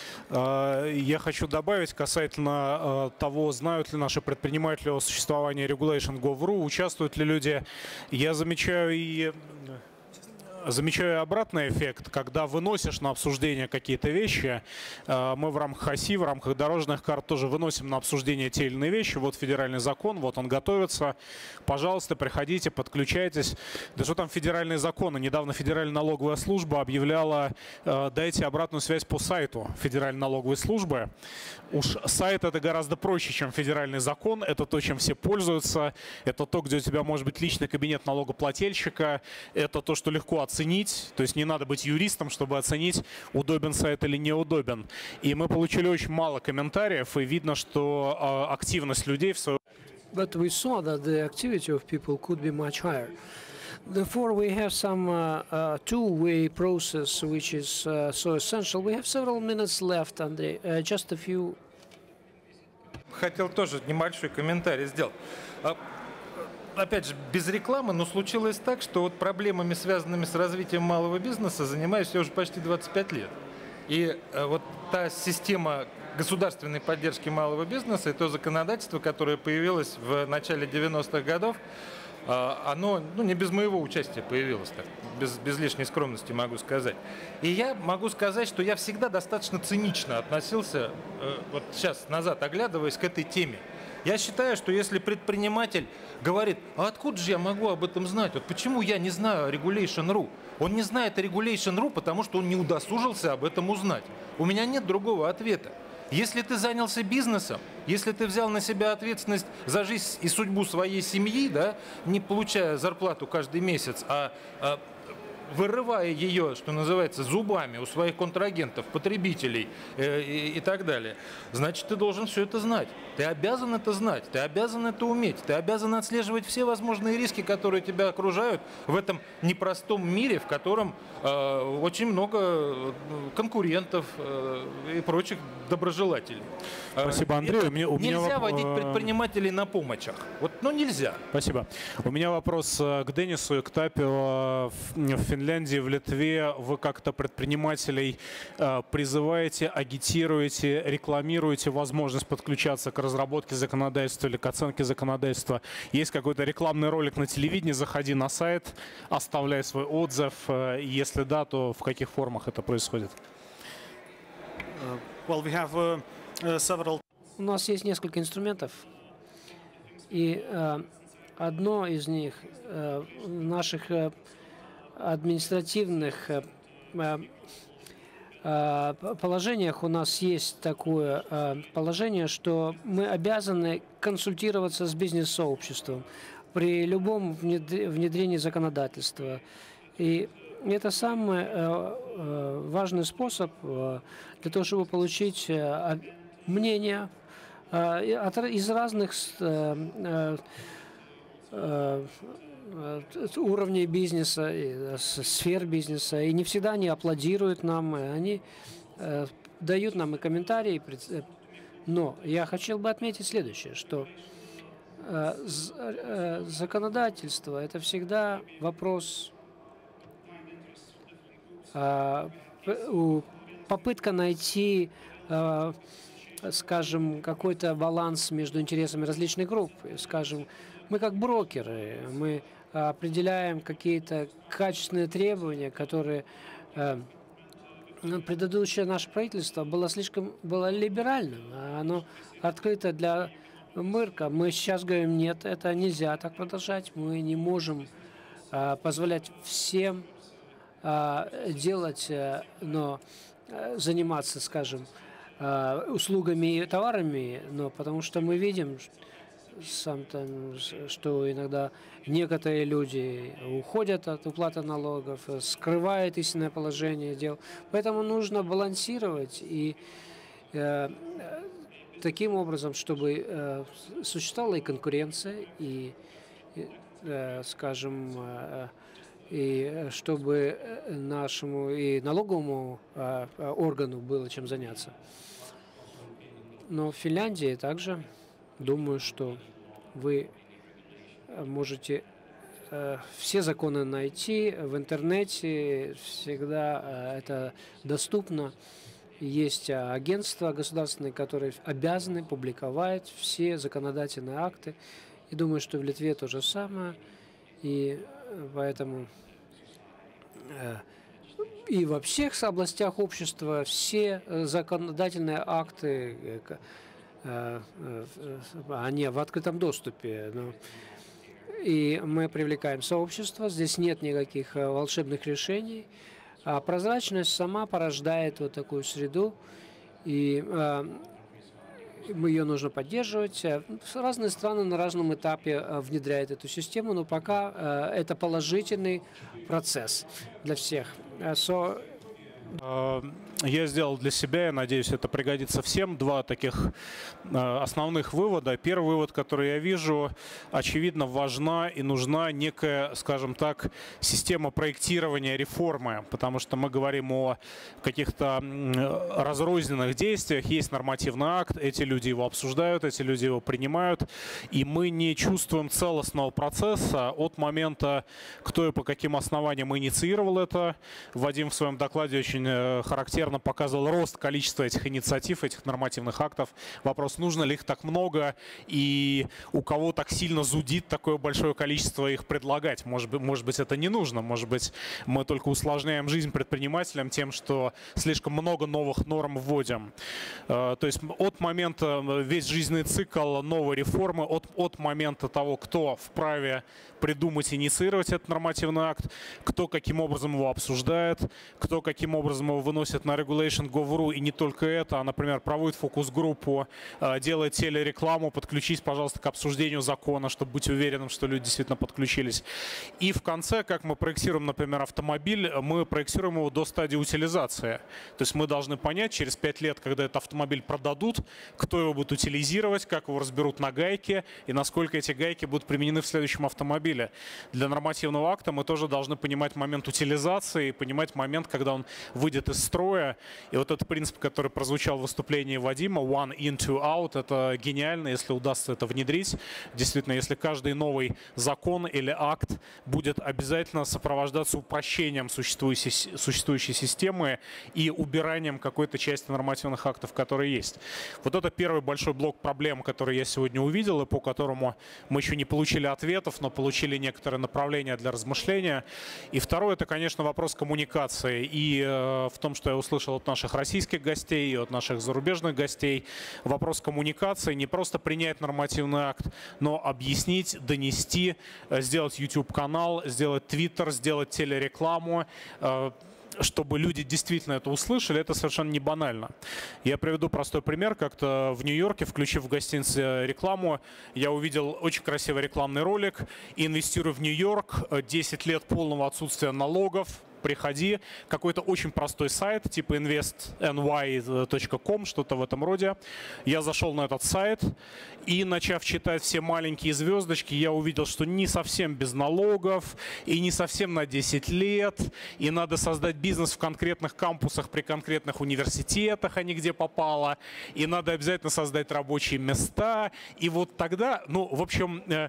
Я хочу добавить касательно того, знают ли наши предприниматели о существовании regulation точка gov точка ru, участвуют ли люди. Я замечаю и замечаю обратный эффект, когда выносишь на обсуждение какие-то вещи. Мы в рамках ОСИ, в рамках дорожных карт тоже выносим на обсуждение те или иные вещи. Вот федеральный закон, вот он готовится. Пожалуйста, приходите, подключайтесь. Да что там федеральные законы? Недавно Федеральная налоговая служба объявляла: дайте обратную связь по сайту Федеральной налоговой службы. Уж сайт — это гораздо проще, чем федеральный закон. Это то, чем все пользуются. Это то, где у тебя может быть личный кабинет налогоплательщика. Это то, что легко оценить. То есть не надо быть юристом, чтобы оценить, удобен сайт или неудобен. И мы получили очень мало комментариев, и видно, что э, активность людей в свою... But we saw that the activity of people could be much higher. Therefore, we have some uh, uh, two-way process, which is uh, so essential. We have several minutes left, Andrei. Uh, just a few. Хотел тоже небольшой комментарий сделать. Опять же, без рекламы, но случилось так, что вот проблемами, связанными с развитием малого бизнеса, занимаюсь я уже почти двадцать пять лет. И вот та система государственной поддержки малого бизнеса и то законодательство, которое появилось в начале девяностых годов, оно, ну, не без моего участия появилось, так, без, без лишней скромности могу сказать. И я могу сказать, что я всегда достаточно цинично относился, вот сейчас назад оглядываясь, к этой теме. Я считаю, что если предприниматель говорит: а откуда же я могу об этом знать? Вот почему я не знаю о Regulation точка ру? Он не знает о Regulation точка ру, потому что он не удосужился об этом узнать. У меня нет другого ответа. Если ты занялся бизнесом, если ты взял на себя ответственность за жизнь и судьбу своей семьи, да, не получая зарплату каждый месяц, а, а вырывая ее, что называется, зубами у своих контрагентов, потребителей э, и, и так далее, значит, ты должен все это знать. Ты обязан это знать, ты обязан это уметь, ты обязан отслеживать все возможные риски, которые тебя окружают в этом непростом мире, в котором э, очень много конкурентов э, и прочих доброжелателей. Спасибо, Андрей. У меня, у меня нельзя воп... водить предпринимателей на помощах. Вот, ну нельзя. Спасибо. У меня вопрос к Денису и к Тапио. В Финляндии, в Литве вы как-то предпринимателей призываете, агитируете, рекламируете возможность подключаться к разработке законодательства или к оценке законодательства? Есть какой-то рекламный ролик на телевидении? Заходи на сайт, оставляй свой отзыв. Если да, то в каких формах это происходит? Well, we have, uh, uh, several... У нас есть несколько инструментов, и э, одно из них э, в наших э, административных э, э, положениях у нас есть такое э, положение, что мы обязаны консультироваться с бизнес-сообществом при любом внедрении законодательства. И это самый э, э, важный способ э, для того, чтобы получить э, мнение э, от, из разных э, э, э, уровней бизнеса, э, сфер бизнеса. И не всегда они аплодируют нам, и они э, дают нам и комментарии. Но я хотел бы отметить следующее, что э, э, законодательство – это всегда вопрос... попытка найти, скажем, какой-то баланс между интересами различных групп. Скажем, мы как брокеры, мы определяем какие-то качественные требования, которые предыдущее наше правительство было слишком было либеральным, оно открыто для мырка. Мы сейчас говорим: нет, это нельзя так продолжать, мы не можем позволять всем делать, но заниматься, скажем, услугами и товарами, но потому что мы видим, сам там, что иногда некоторые люди уходят от уплаты налогов, скрывают истинное положение дел. Поэтому нужно балансировать и э, таким образом, чтобы э, существовала и конкуренция, и, э, скажем, э, и чтобы нашему и налоговому э, органу было чем заняться. Но в Финляндии также, думаю, что вы можете э, все законы найти в интернете, всегда э, это доступно. Есть агентства государственные, которые обязаны публиковать все законодательные акты. И думаю, что в Литве то же самое. И поэтому и во всех областях общества все законодательные акты, они в открытом доступе. И мы привлекаем сообщество, здесь нет никаких волшебных решений. А прозрачность сама порождает вот такую среду, и ее нужно поддерживать. Разные страны на разном этапе внедряют эту систему, но пока это положительный процесс для всех. So, я сделал для себя, я надеюсь, это пригодится всем, два таких основных вывода. Первый вывод, который я вижу, очевидно, важна и нужна некая, скажем так, система проектирования реформы, потому что мы говорим о каких-то разрозненных действиях, есть нормативный акт, эти люди его обсуждают, эти люди его принимают, и мы не чувствуем целостного процесса от момента, кто и по каким основаниям инициировал это. Вадим в своем докладе очень характерно показывал рост количества этих инициатив, этих нормативных актов. Вопрос, нужно ли их так много и у кого так сильно зудит такое большое количество их предлагать. Может быть, может быть, это не нужно. Может быть, мы только усложняем жизнь предпринимателям тем, что слишком много новых норм вводим. То есть от момента, весь жизненный цикл новой реформы, от, от момента того, кто вправе придумать, инициировать этот нормативный акт, кто каким образом его обсуждает, кто каким образом его выносит на regulation точка гов точка ру, и не только это, а, например, проводит фокус-группу, делает телерекламу, подключись, пожалуйста, к обсуждению закона, чтобы быть уверенным, что люди действительно подключились. И в конце, как мы проектируем, например, автомобиль, мы проектируем его до стадии утилизации. То есть мы должны понять, через пять лет, когда этот автомобиль продадут, кто его будет утилизировать, как его разберут на гайки и насколько эти гайки будут применены в следующем автомобиле. Для нормативного акта мы тоже должны понимать момент утилизации и понимать момент, когда он выйдет из строя. И вот этот принцип, который прозвучал в выступлении Вадима, one in, two out, это гениально, если удастся это внедрить. Действительно, если каждый новый закон или акт будет обязательно сопровождаться упрощением существующей, существующей системы и убиранием какой-то части нормативных актов, которые есть. Вот это первый большой блок проблем, который я сегодня увидел, и по которому мы еще не получили ответов, но получили некоторые направления для размышления. И второе, это, конечно, вопрос коммуникации. И э, в том, что я услышал от наших российских гостей и от наших зарубежных гостей, вопрос коммуникации, не просто принять нормативный акт, но объяснить, донести, сделать YouTube-канал, сделать Twitter, сделать телерекламу, э, чтобы люди действительно это услышали, это совершенно не банально. Я приведу простой пример. Как-то в Нью-Йорке, включив в гостинице рекламу, я увидел очень красивый рекламный ролик. «Инвестируй в Нью-Йорк. десять лет полного отсутствия налогов. Приходи». Какой-то очень простой сайт, типа инвест эн вай точка ком, что-то в этом роде. Я зашел на этот сайт и, начав читать все маленькие звездочки, я увидел, что не совсем без налогов и не совсем на десять лет. И надо создать бизнес в конкретных кампусах при конкретных университетах, а не где попало. И надо обязательно создать рабочие места. И вот тогда, ну, в общем, э,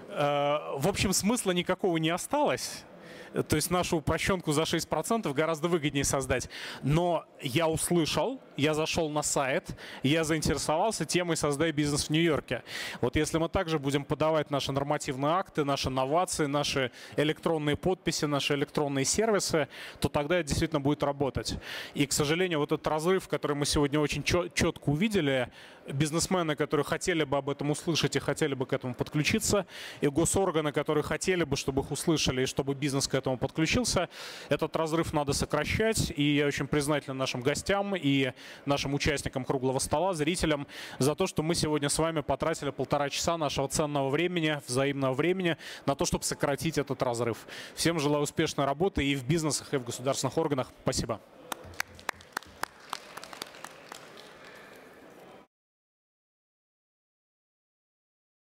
э, в общем, смысла никакого не осталось. То есть нашу упрощенку за шесть процентов гораздо выгоднее создать. Но я услышал, я зашел на сайт, я заинтересовался темой «Создай бизнес в Нью-Йорке». Вот если мы также будем подавать наши нормативные акты, наши новации, наши электронные подписи, наши электронные сервисы, то тогда это действительно будет работать. И, к сожалению, вот этот разрыв, который мы сегодня очень четко увидели, бизнесмены, которые хотели бы об этом услышать и хотели бы к этому подключиться, и госорганы, которые хотели бы, чтобы их услышали и чтобы бизнес к этому подключился, этот разрыв надо сокращать. И я очень признателен нашим гостям и нашим участникам круглого стола, зрителям, за то, что мы сегодня с вами потратили полтора часа нашего ценного времени, взаимного времени на то, чтобы сократить этот разрыв. Всем желаю успешной работы и в бизнесах, и в государственных органах. Спасибо.